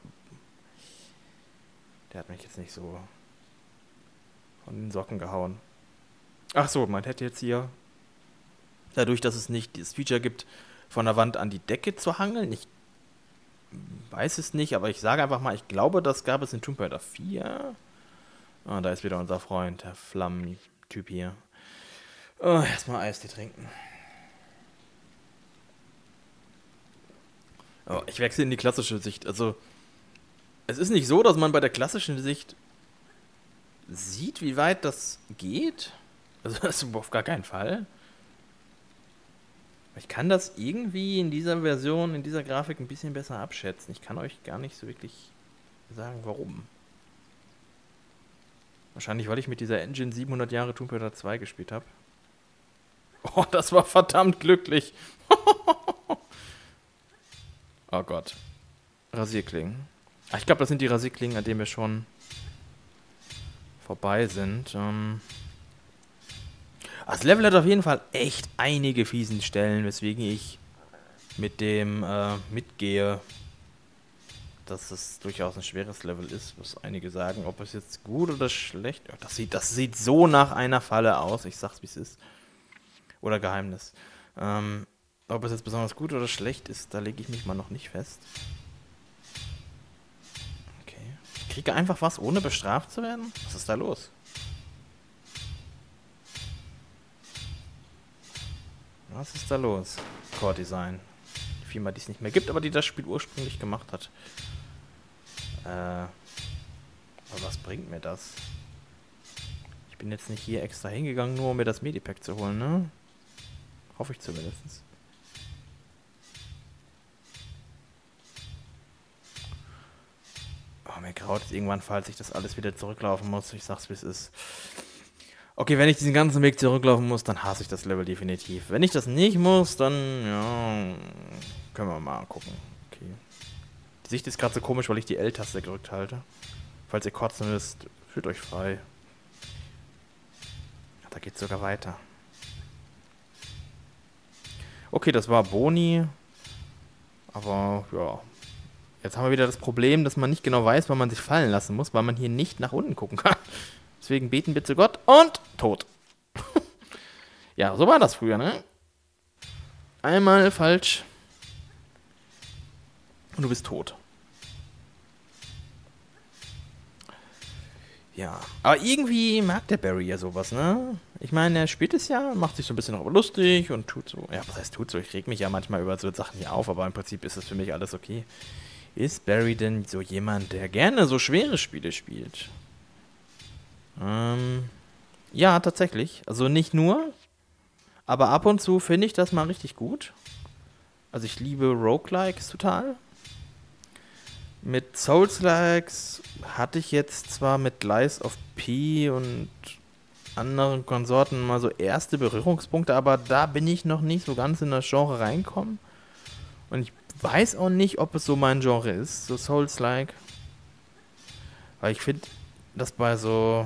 der hat mich jetzt nicht so von den Socken gehauen. Ach so, man hätte jetzt hier, dadurch, dass es nicht dieses Feature gibt, von der Wand an die Decke zu hangeln. Ich weiß es nicht, aber ich sage einfach mal, ich glaube, das gab es in Tomb Raider vier. Ah, da ist wieder unser Freund, der Flammen-Typ hier. Oh, erstmal Eistee trinken. Oh, ich wechsle in die klassische Sicht. Also, es ist nicht so, dass man bei der klassischen Sicht sieht, wie weit das geht. Also, das ist auf gar keinen Fall. Ich kann das irgendwie in dieser Version, in dieser Grafik ein bisschen besser abschätzen. Ich kann euch gar nicht so wirklich sagen, warum. Wahrscheinlich, weil ich mit dieser Engine siebenhundert Jahre Tomb Raider zwei gespielt habe. Oh, das war verdammt glücklich. Oh Gott. Rasierklingen. Ach, ich glaube, das sind die Rasierklingen, an denen wir schon vorbei sind. Ähm das Level hat auf jeden Fall echt einige fiesen Stellen, weswegen ich mit dem äh, mitgehe, dass es durchaus ein schweres Level ist, was einige sagen. Ob es jetzt gut oder schlecht... Oh, das sieht, das sieht so nach einer Falle aus. Ich sag's, wie es ist. Oder Geheimnis. Ähm, ob es jetzt besonders gut oder schlecht ist, da lege ich mich mal noch nicht fest. Okay. Ich kriege einfach was, ohne bestraft zu werden? Was ist da los? Was ist da los? Core Design. Die Firma, die es nicht mehr gibt, aber die das Spiel ursprünglich gemacht hat. Äh, aber was bringt mir das? Ich bin jetzt nicht hier extra hingegangen, nur um mir das Medipack zu holen, ne? Hoffe ich zumindest. Oh, mir graut es irgendwann, falls ich das alles wieder zurücklaufen muss. Ich sag's, wie es ist. Okay, wenn ich diesen ganzen Weg zurücklaufen muss, dann hasse ich das Level definitiv. Wenn ich das nicht muss, dann, ja, können wir mal gucken. Okay. Die Sicht ist gerade so komisch, weil ich die L-Taste gedrückt halte. Falls ihr kotzen müsst, fühlt euch frei. Da geht's sogar weiter. Okay, das war Boni. Aber, ja. Jetzt haben wir wieder das Problem, dass man nicht genau weiß, wann man sich fallen lassen muss, weil man hier nicht nach unten gucken kann. Deswegen beten bitte Gott und tot. Ja, so war das früher, ne? Einmal falsch und du bist tot. Ja, aber irgendwie mag der Barry ja sowas, ne? Ich meine, er spielt es ja, macht sich so ein bisschen darüber lustig und tut so. Ja, was heißt tut so? Ich reg mich ja manchmal über so Sachen hier auf, aber im Prinzip ist es für mich alles okay. Ist Barry denn so jemand, der gerne so schwere Spiele spielt? Ähm, ja, tatsächlich. Also nicht nur, aber ab und zu finde ich das mal richtig gut. Also ich liebe Roguelikes total. Mit Souls-Likes hatte ich jetzt zwar mit Lies of P und anderen Konsorten mal so erste Berührungspunkte, aber da bin ich noch nicht so ganz in das Genre reinkommen. Und ich weiß auch nicht, ob es so mein Genre ist, so Souls-like. Weil ich finde, dass bei so...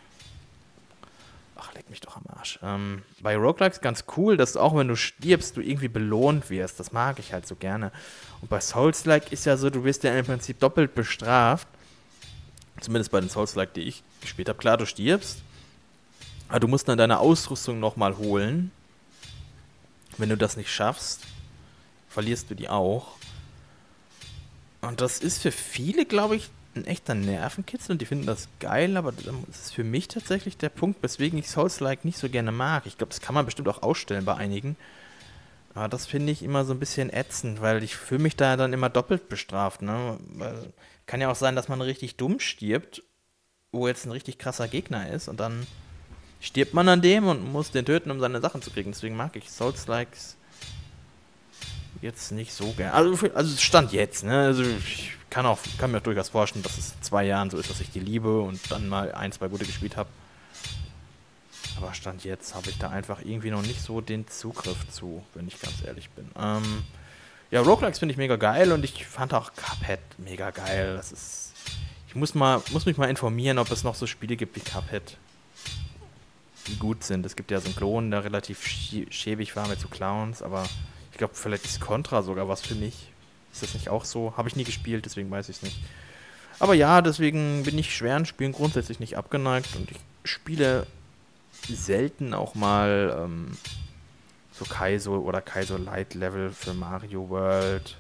Ach, leck mich doch am Arsch. Ähm, bei Roguelikes ganz cool, dass du auch, wenn du stirbst, du irgendwie belohnt wirst. Das mag ich halt so gerne. Und bei Souls-like ist ja so, du wirst ja im Prinzip doppelt bestraft. Zumindest bei den Souls-like, die ich gespielt habe. Klar, du stirbst. Aber du musst dann deine Ausrüstung nochmal holen. Wenn du das nicht schaffst, verlierst du die auch. Und das ist für viele, glaube ich, ein echter Nervenkitzel und die finden das geil, aber das ist für mich tatsächlich der Punkt, weswegen ich Souls-like nicht so gerne mag. Ich glaube, das kann man bestimmt auch ausstellen bei einigen. Aber das finde ich immer so ein bisschen ätzend, weil ich fühle mich da dann immer doppelt bestraft, ne? Weil, kann ja auch sein, dass man richtig dumm stirbt, wo jetzt ein richtig krasser Gegner ist und dann stirbt man an dem und muss den töten, um seine Sachen zu kriegen. Deswegen mag ich Souls-likes jetzt nicht so gerne. Also, also Stand jetzt, ne? Also ich kann, auch, kann mir auch durchaus vorstellen, dass es in zwei Jahren so ist, dass ich die liebe und dann mal ein, zwei gute gespielt habe. Aber Stand jetzt habe ich da einfach irgendwie noch nicht so den Zugriff zu, wenn ich ganz ehrlich bin. Ähm, ja, Roguelikes finde ich mega geil und ich fand auch Cuphead mega geil. Das ist. Ich muss mal, muss mich mal informieren, ob es noch so Spiele gibt wie Cuphead, die gut sind. Es gibt ja so einen Klon, der relativ schäbig war mit so Clowns, aber ich glaube, vielleicht ist Contra sogar was für mich. Ist das nicht auch so? Habe ich nie gespielt, deswegen weiß ich es nicht. Aber ja, deswegen bin ich schweren Spielen grundsätzlich nicht abgeneigt und ich spiele selten auch mal ähm, so Kaizo oder Kaizo Light Level für Mario World.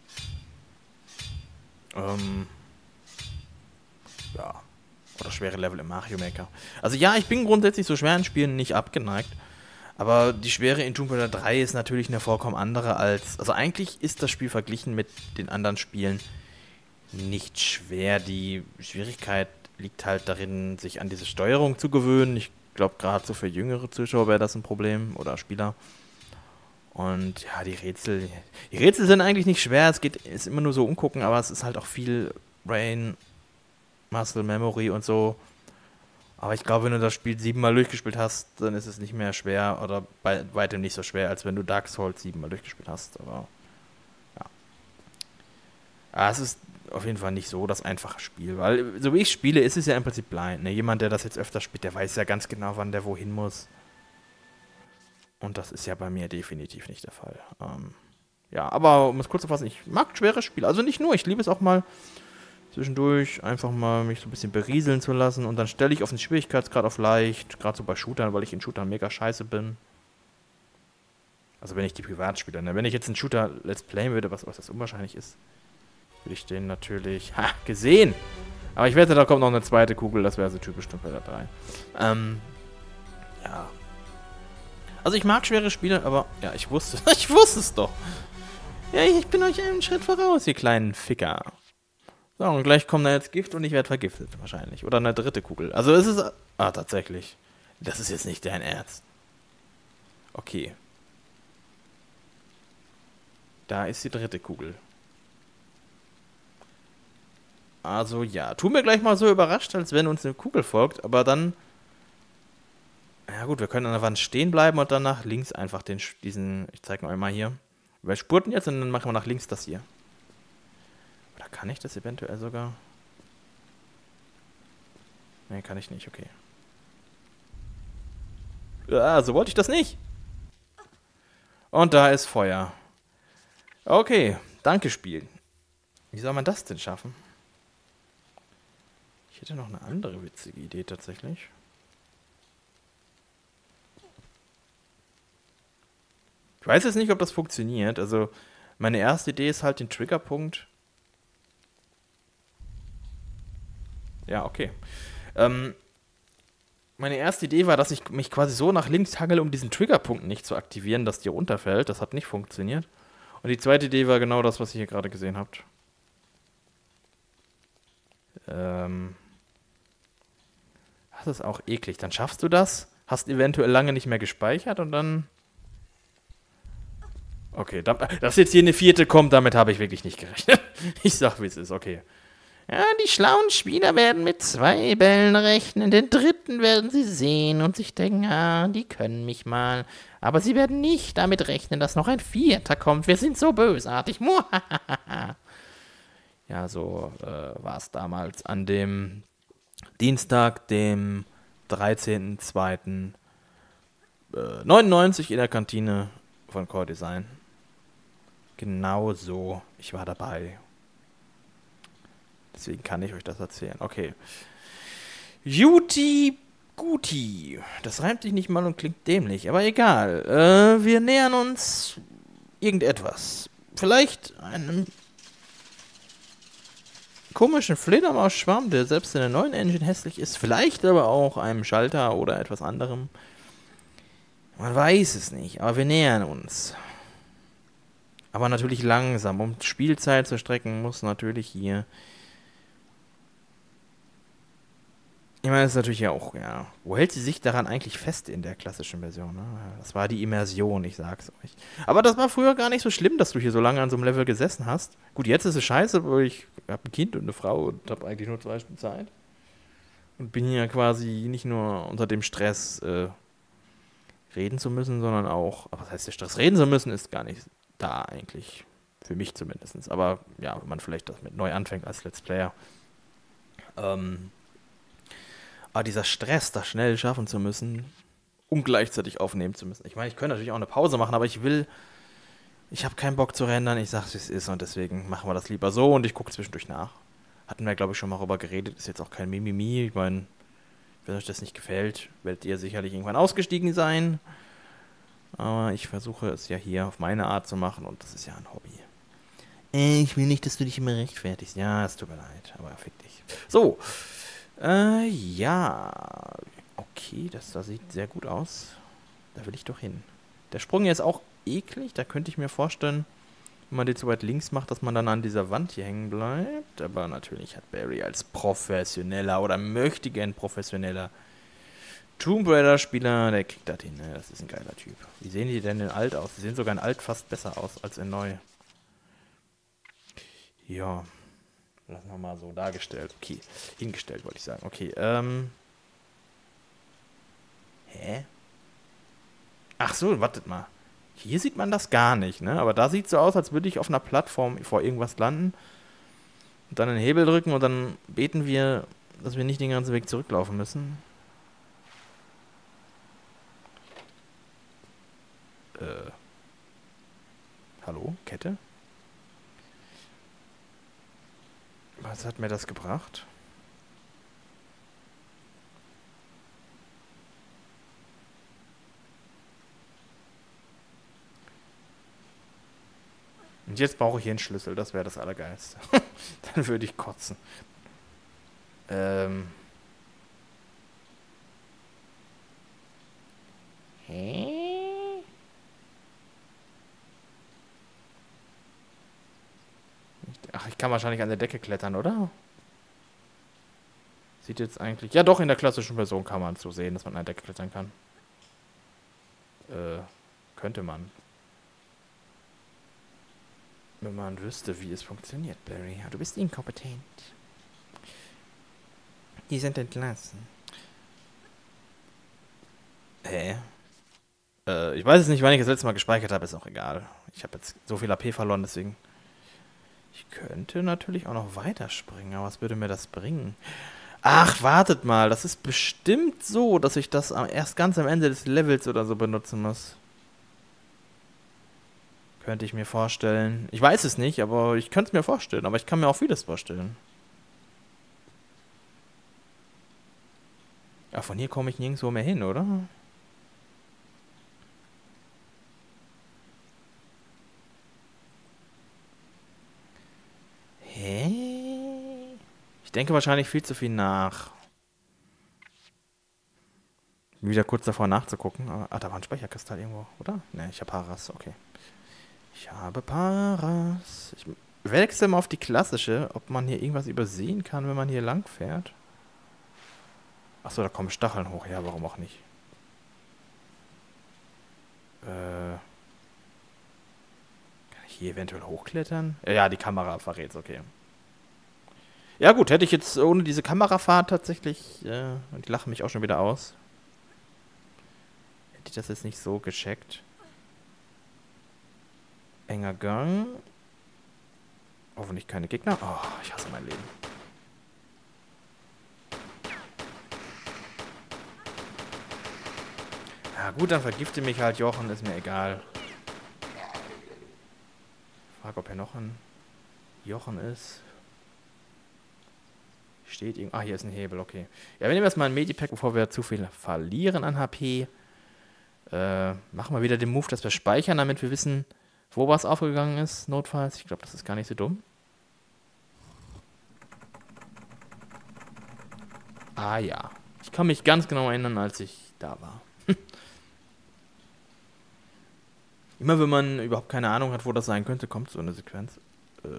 Ähm, ja. Oder schwere Level im Mario Maker. Also ja, ich bin grundsätzlich so schweren Spielen nicht abgeneigt. Aber die Schwere in Tomb Raider drei ist natürlich eine vollkommen andere als... Also eigentlich ist das Spiel verglichen mit den anderen Spielen nicht schwer. Die Schwierigkeit liegt halt darin, sich an diese Steuerung zu gewöhnen. Ich glaube, gerade so für jüngere Zuschauer wäre das ein Problem oder Spieler. Und ja, die Rätsel, die Rätsel sind eigentlich nicht schwer, es geht, ist immer nur so umgucken, aber es ist halt auch viel Brain, Muscle Memory und so. Aber ich glaube, wenn du das Spiel siebenmal durchgespielt hast, dann ist es nicht mehr schwer oder bei weitem nicht so schwer, als wenn du Dark Souls siebenmal durchgespielt hast. Aber ja. Aber es ist auf jeden Fall nicht so das einfache Spiel, weil so wie ich spiele, ist es ja im Prinzip blind. Ne? Jemand, der das jetzt öfter spielt, der weiß ja ganz genau, wann der wohin muss. Und das ist ja bei mir definitiv nicht der Fall. Ähm, ja, aber um es kurz zu fassen, ich mag schwere Spiele. Also nicht nur, ich liebe es auch mal zwischendurch einfach mal mich so ein bisschen berieseln zu lassen. Und dann stelle ich auf den Schwierigkeitsgrad auf leicht. Gerade so bei Shootern, weil ich in Shootern mega scheiße bin. Also wenn ich die privat spiele. Ne? Wenn ich jetzt einen Shooter let's playen würde, was äußerst unwahrscheinlich ist, würde ich den natürlich... Ha, gesehen! Aber ich wette, da kommt noch eine zweite Kugel. Das wäre so typisch Tomb Raider drei. Ähm, ja... Also ich mag schwere Spiele, aber ja, ich wusste, ich wusste es doch. Ja, ich bin euch einen Schritt voraus, ihr kleinen Ficker. So, und gleich kommt da jetzt Gift und ich werde vergiftet, wahrscheinlich. Oder eine dritte Kugel. Also es ist... Ah, tatsächlich. Das ist jetzt nicht dein Ernst. Okay. Da ist die dritte Kugel. Also ja, tu mir gleich mal so überrascht, als wenn uns eine Kugel folgt, aber dann... Ja gut, wir können an der Wand stehen bleiben und dann nach links einfach den, diesen, ich zeige euch mal hier. Wir spurten jetzt und dann machen wir nach links das hier. Oder kann ich das eventuell sogar? Ne, kann ich nicht, okay. Ah, so wollte ich das nicht. Und da ist Feuer. Okay, danke Spiel. Wie soll man das denn schaffen? Ich hätte noch eine andere witzige Idee tatsächlich. Ich weiß jetzt nicht, ob das funktioniert. Also, meine erste Idee ist halt den Triggerpunkt. Ja, okay. Ähm, meine erste Idee war, dass ich mich quasi so nach links hangel, um diesen Triggerpunkt nicht zu aktivieren, dass die runterfällt. Das hat nicht funktioniert. Und die zweite Idee war genau das, was ihr hier gerade gesehen habt. Ähm, das ist auch eklig. Dann schaffst du das, hast eventuell lange nicht mehr gespeichert und dann... Okay, dass jetzt hier eine vierte kommt, damit habe ich wirklich nicht gerechnet. Ich sag, wie es ist, okay. Ja, die schlauen Spieler werden mit zwei Bällen rechnen, den dritten werden sie sehen und sich denken, ah, die können mich mal. Aber sie werden nicht damit rechnen, dass noch ein vierter kommt. Wir sind so bösartig. Ja, so äh, war es damals an dem Dienstag, dem dreizehnten zweiten neunundneunzig in der Kantine von Core Design. Genau so. Ich war dabei. Deswegen kann ich euch das erzählen. Okay. Juti Guti. Das reimt sich nicht mal und klingt dämlich, aber egal. Äh, wir nähern uns irgendetwas. Vielleicht einem komischen Fledermausschwarm, der selbst in der neuen Engine hässlich ist. Vielleicht aber auch einem Schalter oder etwas anderem. Man weiß es nicht, aber wir nähern uns. Aber natürlich langsam. Um Spielzeit zu strecken, muss natürlich hier... Ich meine, das ist natürlich ja auch, ja... Wo hält sie sich daran eigentlich fest in der klassischen Version? Ne? Das war die Immersion, ich sag's euch. Aber das war früher gar nicht so schlimm, dass du hier so lange an so einem Level gesessen hast. Gut, jetzt ist es scheiße, weil ich habe ein Kind und eine Frau und habe eigentlich nur zwei Stunden Zeit. Und bin hier quasi nicht nur unter dem Stress... Äh, reden zu müssen, sondern auch, aber was heißt der Stress? Reden zu müssen ist gar nicht da eigentlich, für mich zumindest. Aber ja, wenn man vielleicht das mit neu anfängt als Let's Player. Ähm, aber dieser Stress, das schnell schaffen zu müssen, um gleichzeitig aufnehmen zu müssen. Ich meine, ich könnte natürlich auch eine Pause machen, aber ich will, ich habe keinen Bock zu rendern, ich sag's, wie es ist und deswegen machen wir das lieber so und ich gucke zwischendurch nach. Hatten wir, glaube ich, schon mal darüber geredet, ist jetzt auch kein Mimimi, ich meine, wenn euch das nicht gefällt, werdet ihr sicherlich irgendwann ausgestiegen sein. Aber ich versuche es ja hier auf meine Art zu machen und das ist ja ein Hobby. Ich will nicht, dass du dich immer rechtfertigst. Ja, es tut mir leid, aber fick dich. So. Äh, ja. Okay, das, das sieht sehr gut aus. Da will ich doch hin. Der Sprung hier ist auch eklig. Da könnte ich mir vorstellen, wenn man den zu weit links macht, dass man dann an dieser Wand hier hängen bleibt. Aber natürlich hat Barry als professioneller oder möchte gern professioneller Tomb Raider-Spieler, der kriegt das hin, ne? Das ist ein geiler Typ. Wie sehen die denn in alt aus? Die sehen sogar in alt fast besser aus als in neu. Ja. Lassen wir mal so dargestellt. Okay. Hingestellt, wollte ich sagen. Okay, ähm. Hä? Ach so, wartet mal. Hier sieht man das gar nicht, ne? Aber da sieht es so aus, als würde ich auf einer Plattform vor irgendwas landen und dann den Hebel drücken und dann beten wir, dass wir nicht den ganzen Weg zurücklaufen müssen. Äh. Hallo? Kette? Was hat mir das gebracht? Und jetzt brauche ich hier einen Schlüssel, das wäre das Allergeilste. Dann würde ich kotzen. Ähm. Hä? Ach, ich kann wahrscheinlich an der Decke klettern, oder? Sieht jetzt eigentlich... Ja doch, in der klassischen Version kann man es so sehen, dass man an der Decke klettern kann. Äh, könnte man. Wenn man wüsste, wie es funktioniert, Barry. Du bist inkompetent. Die sind entlassen. Hä? Äh, ich weiß es nicht, wann ich das letzte Mal gespeichert habe, ist auch egal. Ich habe jetzt so viel A P verloren, deswegen... Ich könnte natürlich auch noch weiterspringen, aber was würde mir das bringen? Ach, wartet mal, das ist bestimmt so, dass ich das erst ganz am Ende des Levels oder so benutzen muss. Könnte ich mir vorstellen. Ich weiß es nicht, aber ich könnte es mir vorstellen. Aber ich kann mir auch vieles vorstellen. Ja, von hier komme ich nirgendwo mehr hin, oder? Hä? Ich denke wahrscheinlich viel zu viel nach. Bin wieder kurz davor nachzugucken. Aber, ah, da war ein Speicherkristall irgendwo, oder? Ne, ich habe Paras, okay. Ich habe Paras. Ich wechsle mal auf die klassische, ob man hier irgendwas übersehen kann, wenn man hier lang fährt. Achso, da kommen Stacheln hoch. Ja, warum auch nicht? Äh. Kann ich hier eventuell hochklettern? Ja, ja, die Kamera verrät's, okay. Ja gut, hätte ich jetzt ohne diese Kamerafahrt tatsächlich, äh, und die lachen mich auch schon wieder aus. Hätte ich das jetzt nicht so gecheckt. Enger Gang. Hoffentlich keine Gegner. Oh, ich hasse mein Leben. Ja gut, dann vergifte mich halt Jochen, ist mir egal. Ich frage, ob hier noch ein Jochen ist. Steht irgendwo. Ah, hier ist ein Hebel, okay. Ja, wir nehmen erstmal ein Medipack, bevor wir zu viel verlieren an H P. Äh, machen wir wieder den Move, dass wir speichern, damit wir wissen, wo was aufgegangen ist, notfalls. Ich glaube, das ist gar nicht so dumm. Ah ja. Ich kann mich ganz genau erinnern, als ich da war. Immer wenn man überhaupt keine Ahnung hat, wo das sein könnte, kommt so eine Sequenz. Äh.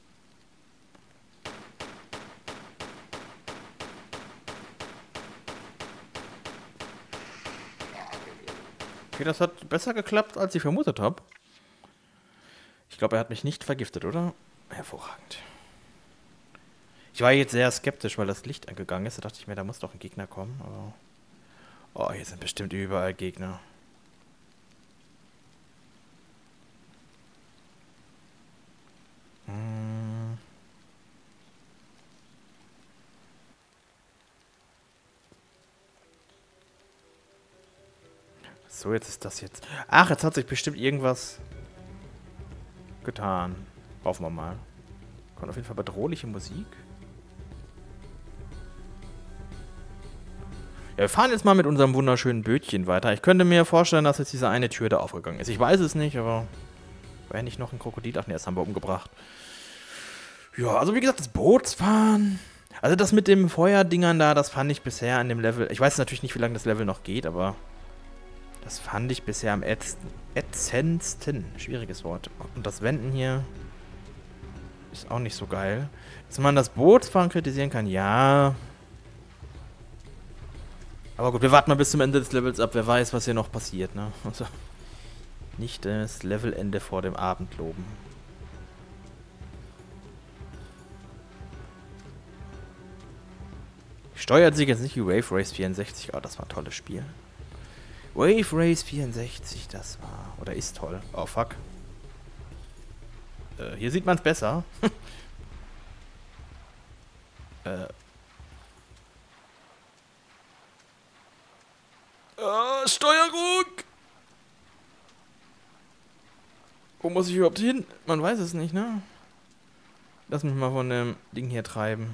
Okay, das hat besser geklappt, als ich vermutet habe. Ich glaube, er hat mich nicht vergiftet, oder? Hervorragend. Ich war jetzt sehr skeptisch, weil das Licht angegangen ist. Da dachte ich mir, da muss doch ein Gegner kommen. Aber oh, hier sind bestimmt überall Gegner. Hm. So, jetzt ist das jetzt... Ach, jetzt hat sich bestimmt irgendwas getan. Hoffen wir mal. Kommt auf jeden Fall bedrohliche Musik. Ja, wir fahren jetzt mal mit unserem wunderschönen Bötchen weiter. Ich könnte mir vorstellen, dass jetzt diese eine Tür da aufgegangen ist. Ich weiß es nicht, aber... War ja nicht noch ein Krokodil? Ach ne, das haben wir umgebracht. Ja, also wie gesagt, das Bootsfahren... Also das mit dem Feuerdingern da, das fand ich bisher an dem Level... Ich weiß natürlich nicht, wie lange das Level noch geht, aber... Das fand ich bisher am ätzendsten. Schwieriges Wort. Und das Wenden hier... Ist auch nicht so geil. Dass man das Bootsfahren kritisieren kann, ja... Aber gut, wir warten mal bis zum Ende des Levels ab. Wer weiß, was hier noch passiert, ne? Also, nicht das Levelende vor dem Abend loben. Steuert sich jetzt nicht wie Wave Race vierundsechzig. Oh, das war ein tolles Spiel. Wave Race vierundsechzig, das war... Oder ist toll. Oh, fuck. Äh, hier sieht man es besser. äh... Oh, Steuerung! Wo muss ich überhaupt hin? Man weiß es nicht, ne? Lass mich mal von dem Ding hier treiben.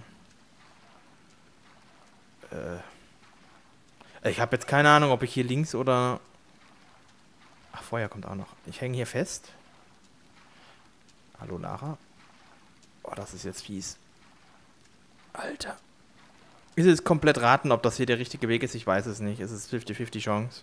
Äh. Ich habe jetzt keine Ahnung, ob ich hier links oder... Ach, Feuer kommt auch noch. Ich hänge hier fest. Hallo, Lara. Oh, das ist jetzt fies. Alter. Ist es komplett raten, ob das hier der richtige Weg ist? Ich weiß es nicht. Es ist fünfzig fünfzig Chance.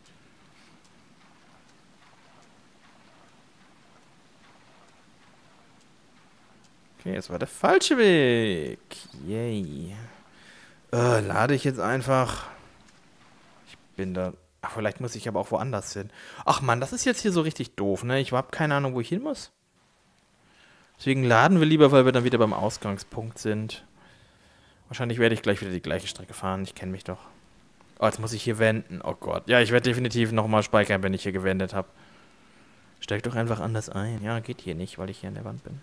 Okay, es war der falsche Weg. Yay. Äh, lade ich jetzt einfach... Ich bin da... Ach, vielleicht muss ich aber auch woanders hin. Ach Mann, das ist jetzt hier so richtig doof, ne? Ich habe keine Ahnung, wo ich hin muss. Deswegen laden wir lieber, weil wir dann wieder beim Ausgangspunkt sind. Wahrscheinlich werde ich gleich wieder die gleiche Strecke fahren. Ich kenne mich doch. Oh, jetzt muss ich hier wenden. Oh Gott. Ja, ich werde definitiv nochmal speichern, wenn ich hier gewendet habe. Steig doch einfach anders ein. Ja, geht hier nicht, weil ich hier an der Wand bin.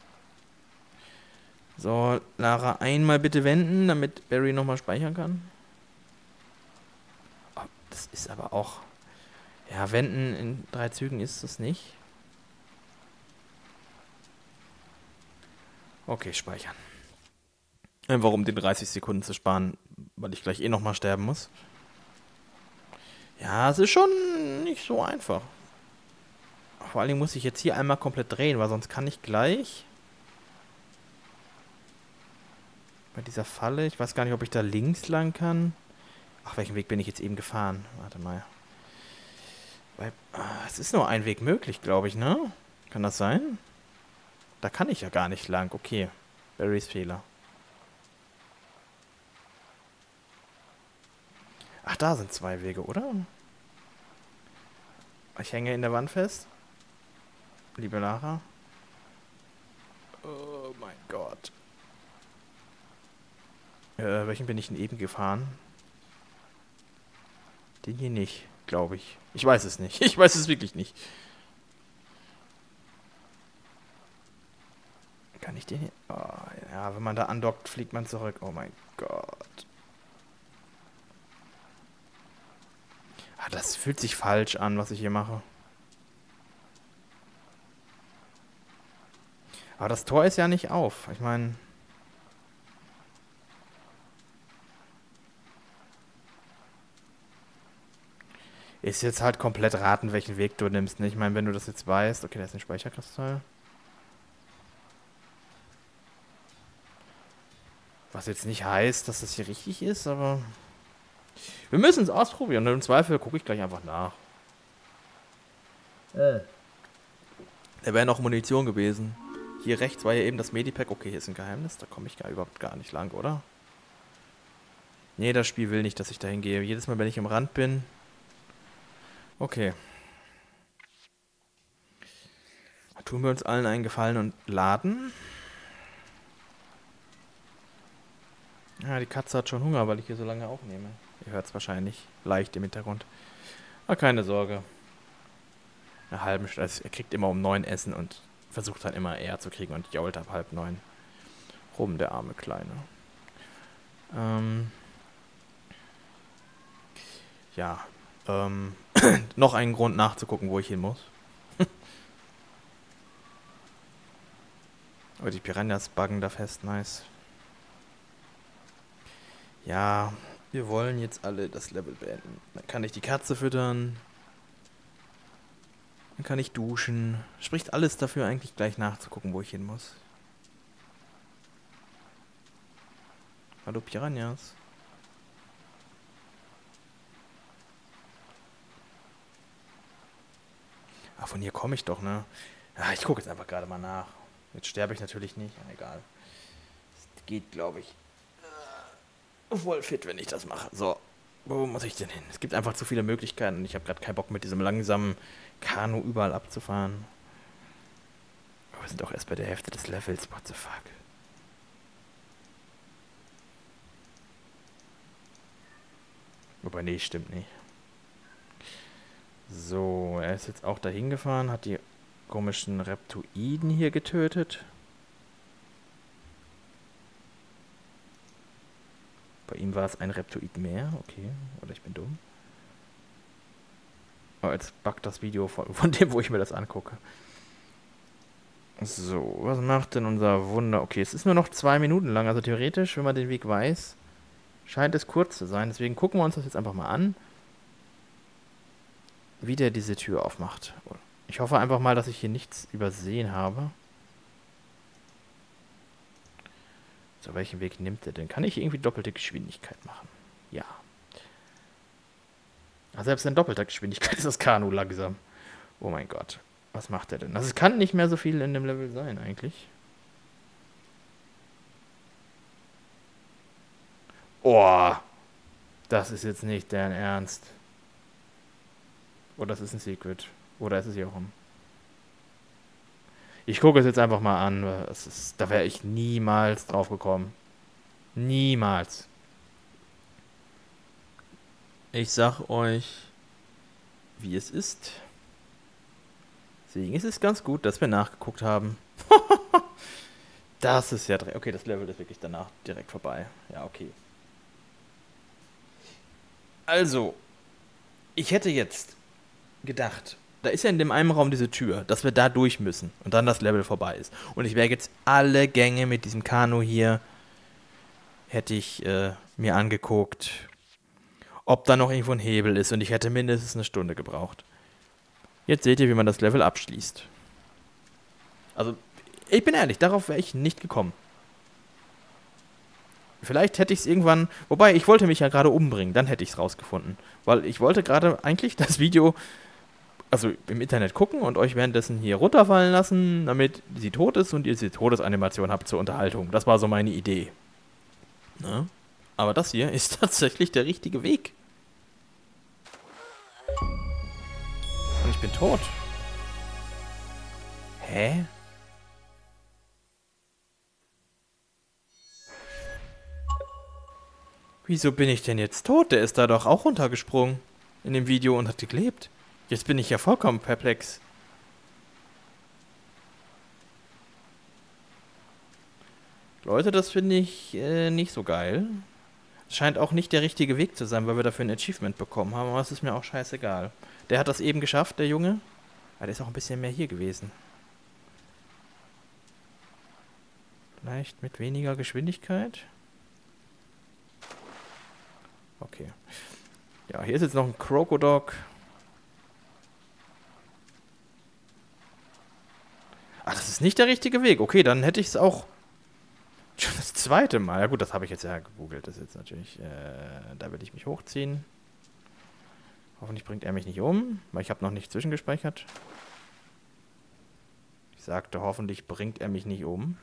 So, Lara, einmal bitte wenden, damit Barry nochmal speichern kann. Oh, das ist aber auch... Ja, wenden in drei Zügen ist das nicht. Okay, speichern. Einfach um den dreißig Sekunden zu sparen, weil ich gleich eh nochmal sterben muss. Ja, es ist schon nicht so einfach. Vor allem muss ich jetzt hier einmal komplett drehen, weil sonst kann ich gleich... Bei dieser Falle, ich weiß gar nicht, ob ich da links lang kann. Ach, welchen Weg bin ich jetzt eben gefahren? Warte mal. Weil, ah, es ist nur ein Weg möglich, glaube ich, ne? Kann das sein? Da kann ich ja gar nicht lang. Okay. Barrys Fehler. Ach, da sind zwei Wege, oder? Ich hänge in der Wand fest. Liebe Lara. Oh mein Gott. Äh, welchen bin ich denn eben gefahren? Den hier nicht, glaube ich. Ich weiß es nicht. Ich weiß es wirklich nicht. Kann ich den hier... Oh, ja, wenn man da andockt, fliegt man zurück. Oh mein Gott. Ah, das fühlt sich falsch an, was ich hier mache. Aber das Tor ist ja nicht auf. Ich meine... Ist jetzt halt komplett raten, welchen Weg du nimmst. Ne? Ich meine, wenn du das jetzt weißt... Okay, da ist ein Speicherkristall. Was jetzt nicht heißt, dass das hier richtig ist, aber... Wir müssen es ausprobieren. Und im Zweifel gucke ich gleich einfach nach. Äh. Da wäre noch Munition gewesen. Hier rechts war ja eben das Medipack. Okay, hier ist ein Geheimnis. Da komme ich gar überhaupt gar nicht lang, oder? Nee, das Spiel will nicht, dass ich da hingehe. Jedes Mal, wenn ich am Rand bin... Okay. Tun wir uns allen einen Gefallen und laden. Ja, die Katze hat schon Hunger, weil ich hier so lange aufnehme. Ihr hört es wahrscheinlich leicht im Hintergrund. Aber keine Sorge. Eine halbe Stunde. Also er kriegt immer um neun Essen und versucht dann immer eher zu kriegen und jault ab halb neun rum, der arme Kleine. Ähm. Ja. Ähm. Noch einen Grund nachzugucken, wo ich hin muss. Aber die Piranhas buggen da fest, nice. Ja, wir wollen jetzt alle das Level beenden. Dann kann ich die Katze füttern. Dann kann ich duschen. Spricht alles dafür, eigentlich gleich nachzugucken, wo ich hin muss. Hallo Piranhas. Ah, von hier komme ich doch, ne? Ja, ich gucke jetzt einfach gerade mal nach. Jetzt sterbe ich natürlich nicht. Ja, egal. Das geht, glaube ich. Voll fit, wenn ich das mache. So. Wo muss ich denn hin? Es gibt einfach zu viele Möglichkeiten und ich habe gerade keinen Bock mit diesem langsamen Kanu überall abzufahren. Aber wir sind doch erst bei der Hälfte des Levels, what the fuck. Wobei, nee, stimmt nicht. So, er ist jetzt auch dahin gefahren, hat die komischen Reptoiden hier getötet. Bei ihm war es ein Reptoid mehr, okay. Oder ich bin dumm. Oh, jetzt buggt das Video von, von dem, wo ich mir das angucke. So, was macht denn unser Wunder? Okay, es ist nur noch zwei Minuten lang, also theoretisch, wenn man den Weg weiß, scheint es kurz zu sein. Deswegen gucken wir uns das jetzt einfach mal an, wie der diese Tür aufmacht. Ich hoffe einfach mal, dass ich hier nichts übersehen habe. So, welchen Weg nimmt er denn? Kann ich irgendwie doppelte Geschwindigkeit machen? Ja. Aber selbst in doppelter Geschwindigkeit ist das Kanu langsam. Oh mein Gott. Was macht er denn? Also es kann nicht mehr so viel in dem Level sein, eigentlich. Oh. Das ist jetzt nicht deren Ernst. Oder das ist ein Secret. Oder ist es hier rum? Ich gucke es jetzt einfach mal an. Das ist, da wäre ich niemals drauf gekommen. Niemals. Ich sag euch, wie es ist. Deswegen ist es ganz gut, dass wir nachgeguckt haben. Das ist ja... Okay, das Level ist wirklich danach direkt vorbei. Ja, okay. Also, ich hätte jetzt gedacht, da ist ja in dem einen Raum diese Tür, dass wir da durch müssen und dann das Level vorbei ist. Und ich wäre jetzt alle Gänge mit diesem Kanu hier, hätte ich äh, mir angeguckt, ob da noch irgendwo ein Hebel ist und ich hätte mindestens eine Stunde gebraucht. Jetzt seht ihr, wie man das Level abschließt. Also, ich bin ehrlich, darauf wäre ich nicht gekommen. Vielleicht hätte ich es irgendwann... Wobei, ich wollte mich ja gerade umbringen, dann hätte ich es rausgefunden. Weil ich wollte gerade eigentlich das Video... Also im Internet gucken und euch währenddessen hier runterfallen lassen, damit sie tot ist und ihr die Todesanimation habt zur Unterhaltung. Das war so meine Idee. Ne? Aber das hier ist tatsächlich der richtige Weg. Und ich bin tot. Hä? Wieso bin ich denn jetzt tot? Der ist da doch auch runtergesprungen in dem Video und hat geklebt. Jetzt bin ich ja vollkommen perplex. Leute, das finde ich äh, nicht so geil. Es scheint auch nicht der richtige Weg zu sein, weil wir dafür ein Achievement bekommen haben, aber es ist mir auch scheißegal. Der hat das eben geschafft, der Junge. Aber der ist auch ein bisschen mehr hier gewesen. Vielleicht mit weniger Geschwindigkeit? Okay. Ja, hier ist jetzt noch ein Krokodok. Ach, das ist nicht der richtige Weg. Okay, dann hätte ich es auch schon das zweite Mal. Ja gut, das habe ich jetzt ja gegoogelt. Das ist jetzt natürlich... Äh, da will ich mich hochziehen. Hoffentlich bringt er mich nicht um, weil ich habe noch nicht zwischengespeichert. Ich sagte, hoffentlich bringt er mich nicht um.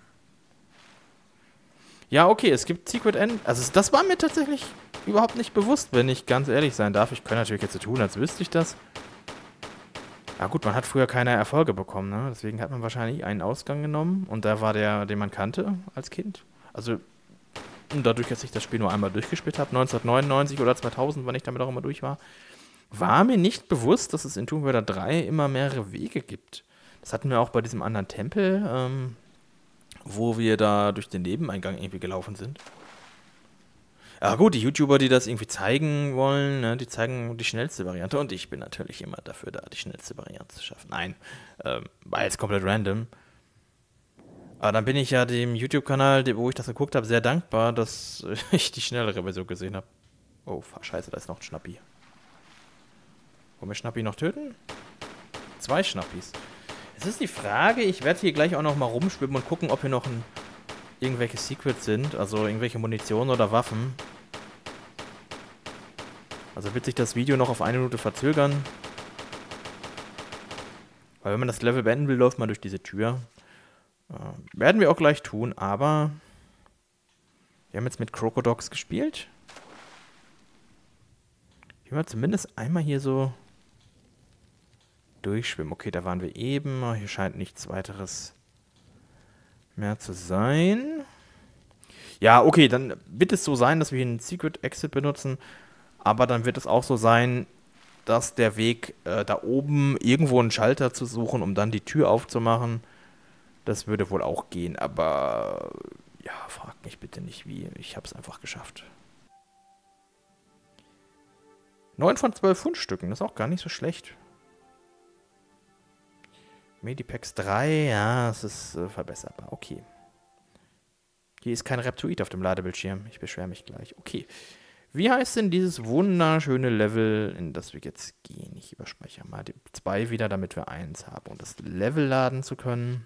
Ja, okay, es gibt Secret End. Also das war mir tatsächlich überhaupt nicht bewusst, wenn ich ganz ehrlich sein darf. Ich kann natürlich jetzt so tun, als wüsste ich das. Ja gut, man hat früher keine Erfolge bekommen, ne? Deswegen hat man wahrscheinlich einen Ausgang genommen. Und da war der, den man kannte als Kind. Also, dadurch, dass ich das Spiel nur einmal durchgespielt habe, neunzehnhundertneunundneunzig oder zweitausend, wann ich damit auch immer durch war, war mir nicht bewusst, dass es in Tomb Raider drei immer mehrere Wege gibt. Das hatten wir auch bei diesem anderen Tempel, ähm, wo wir da durch den Nebeneingang irgendwie gelaufen sind. Ja gut, die YouTuber, die das irgendwie zeigen wollen, ne, die zeigen die schnellste Variante. Und ich bin natürlich immer dafür da, die schnellste Variante zu schaffen. Nein, ähm, war jetzt komplett random. Aber dann bin ich ja dem YouTube-Kanal, wo ich das geguckt habe, sehr dankbar, dass ich die schnellere Version gesehen habe. Oh, scheiße, da ist noch ein Schnappi. Wollen wir Schnappi noch töten? Zwei Schnappis. Jetzt ist die Frage, ich werde hier gleich auch noch mal rumschwimmen und gucken, ob hier noch ein, irgendwelche Secrets sind, also irgendwelche Munition oder Waffen. Also wird sich das Video noch auf eine Minute verzögern. Weil wenn man das Level beenden will, läuft man durch diese Tür. Äh, werden wir auch gleich tun, aber wir haben jetzt mit Krokodoks gespielt. Gehen wir zumindest einmal hier so durchschwimmen. Okay, da waren wir eben. Hier scheint nichts weiteres mehr zu sein. Ja, okay, dann wird es so sein, dass wir hier einen Secret Exit benutzen. Aber dann wird es auch so sein, dass der Weg äh, da oben irgendwo einen Schalter zu suchen, um dann die Tür aufzumachen. Das würde wohl auch gehen, aber ja, fragt mich bitte nicht wie. Ich habe es einfach geschafft. neun von zwölf Fundstücken, das ist auch gar nicht so schlecht. Medipacks drei, ja, es ist äh, verbesserbar. Okay. Hier ist kein Reptoid auf dem Ladebildschirm. Ich beschwere mich gleich. Okay. Wie heißt denn dieses wunderschöne Level, in das wir jetzt gehen? Ich überspeichere mal die zwei wieder, damit wir eins haben, um das Level laden zu können.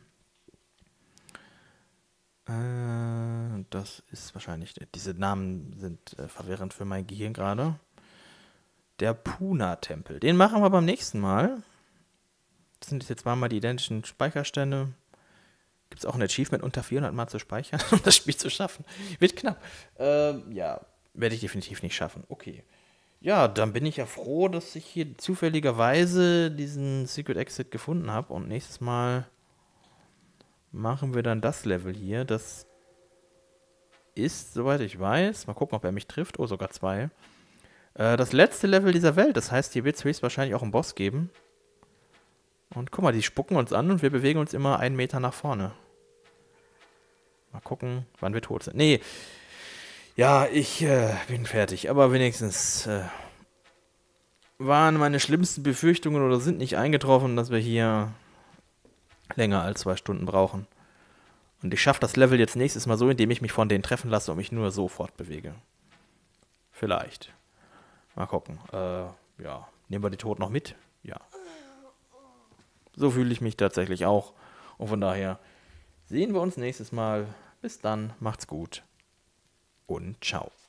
Äh, das ist wahrscheinlich... Diese Namen sind äh, verwirrend für mein Gehirn gerade. Der Puna-Tempel. Den machen wir beim nächsten Mal. Das sind jetzt zweimal die identischen Speicherstände. Gibt es auch ein Achievement, unter vierhundert Mal zu speichern, um das Spiel zu schaffen? Wird knapp. Äh, ja, werde ich definitiv nicht schaffen. Okay. Ja, dann bin ich ja froh, dass ich hier zufälligerweise diesen Secret Exit gefunden habe. Und nächstes Mal machen wir dann das Level hier. Das ist, soweit ich weiß, mal gucken, ob er mich trifft. Oh, sogar zwei. Äh, das letzte Level dieser Welt. Das heißt, hier wird es höchstwahrscheinlich auch einen Boss geben. Und guck mal, die spucken uns an und wir bewegen uns immer einen Meter nach vorne. Mal gucken, wann wir tot sind. Nee, ja, ich äh, bin fertig. Aber wenigstens äh, waren meine schlimmsten Befürchtungen oder sind nicht eingetroffen, dass wir hier länger als zwei Stunden brauchen. Und ich schaffe das Level jetzt nächstes Mal so, indem ich mich von denen treffen lasse und mich nur so fortbewege. Vielleicht. Mal gucken. Äh, ja, nehmen wir die Tod noch mit? Ja. So fühle ich mich tatsächlich auch. Und von daher sehen wir uns nächstes Mal. Bis dann, macht's gut und ciao.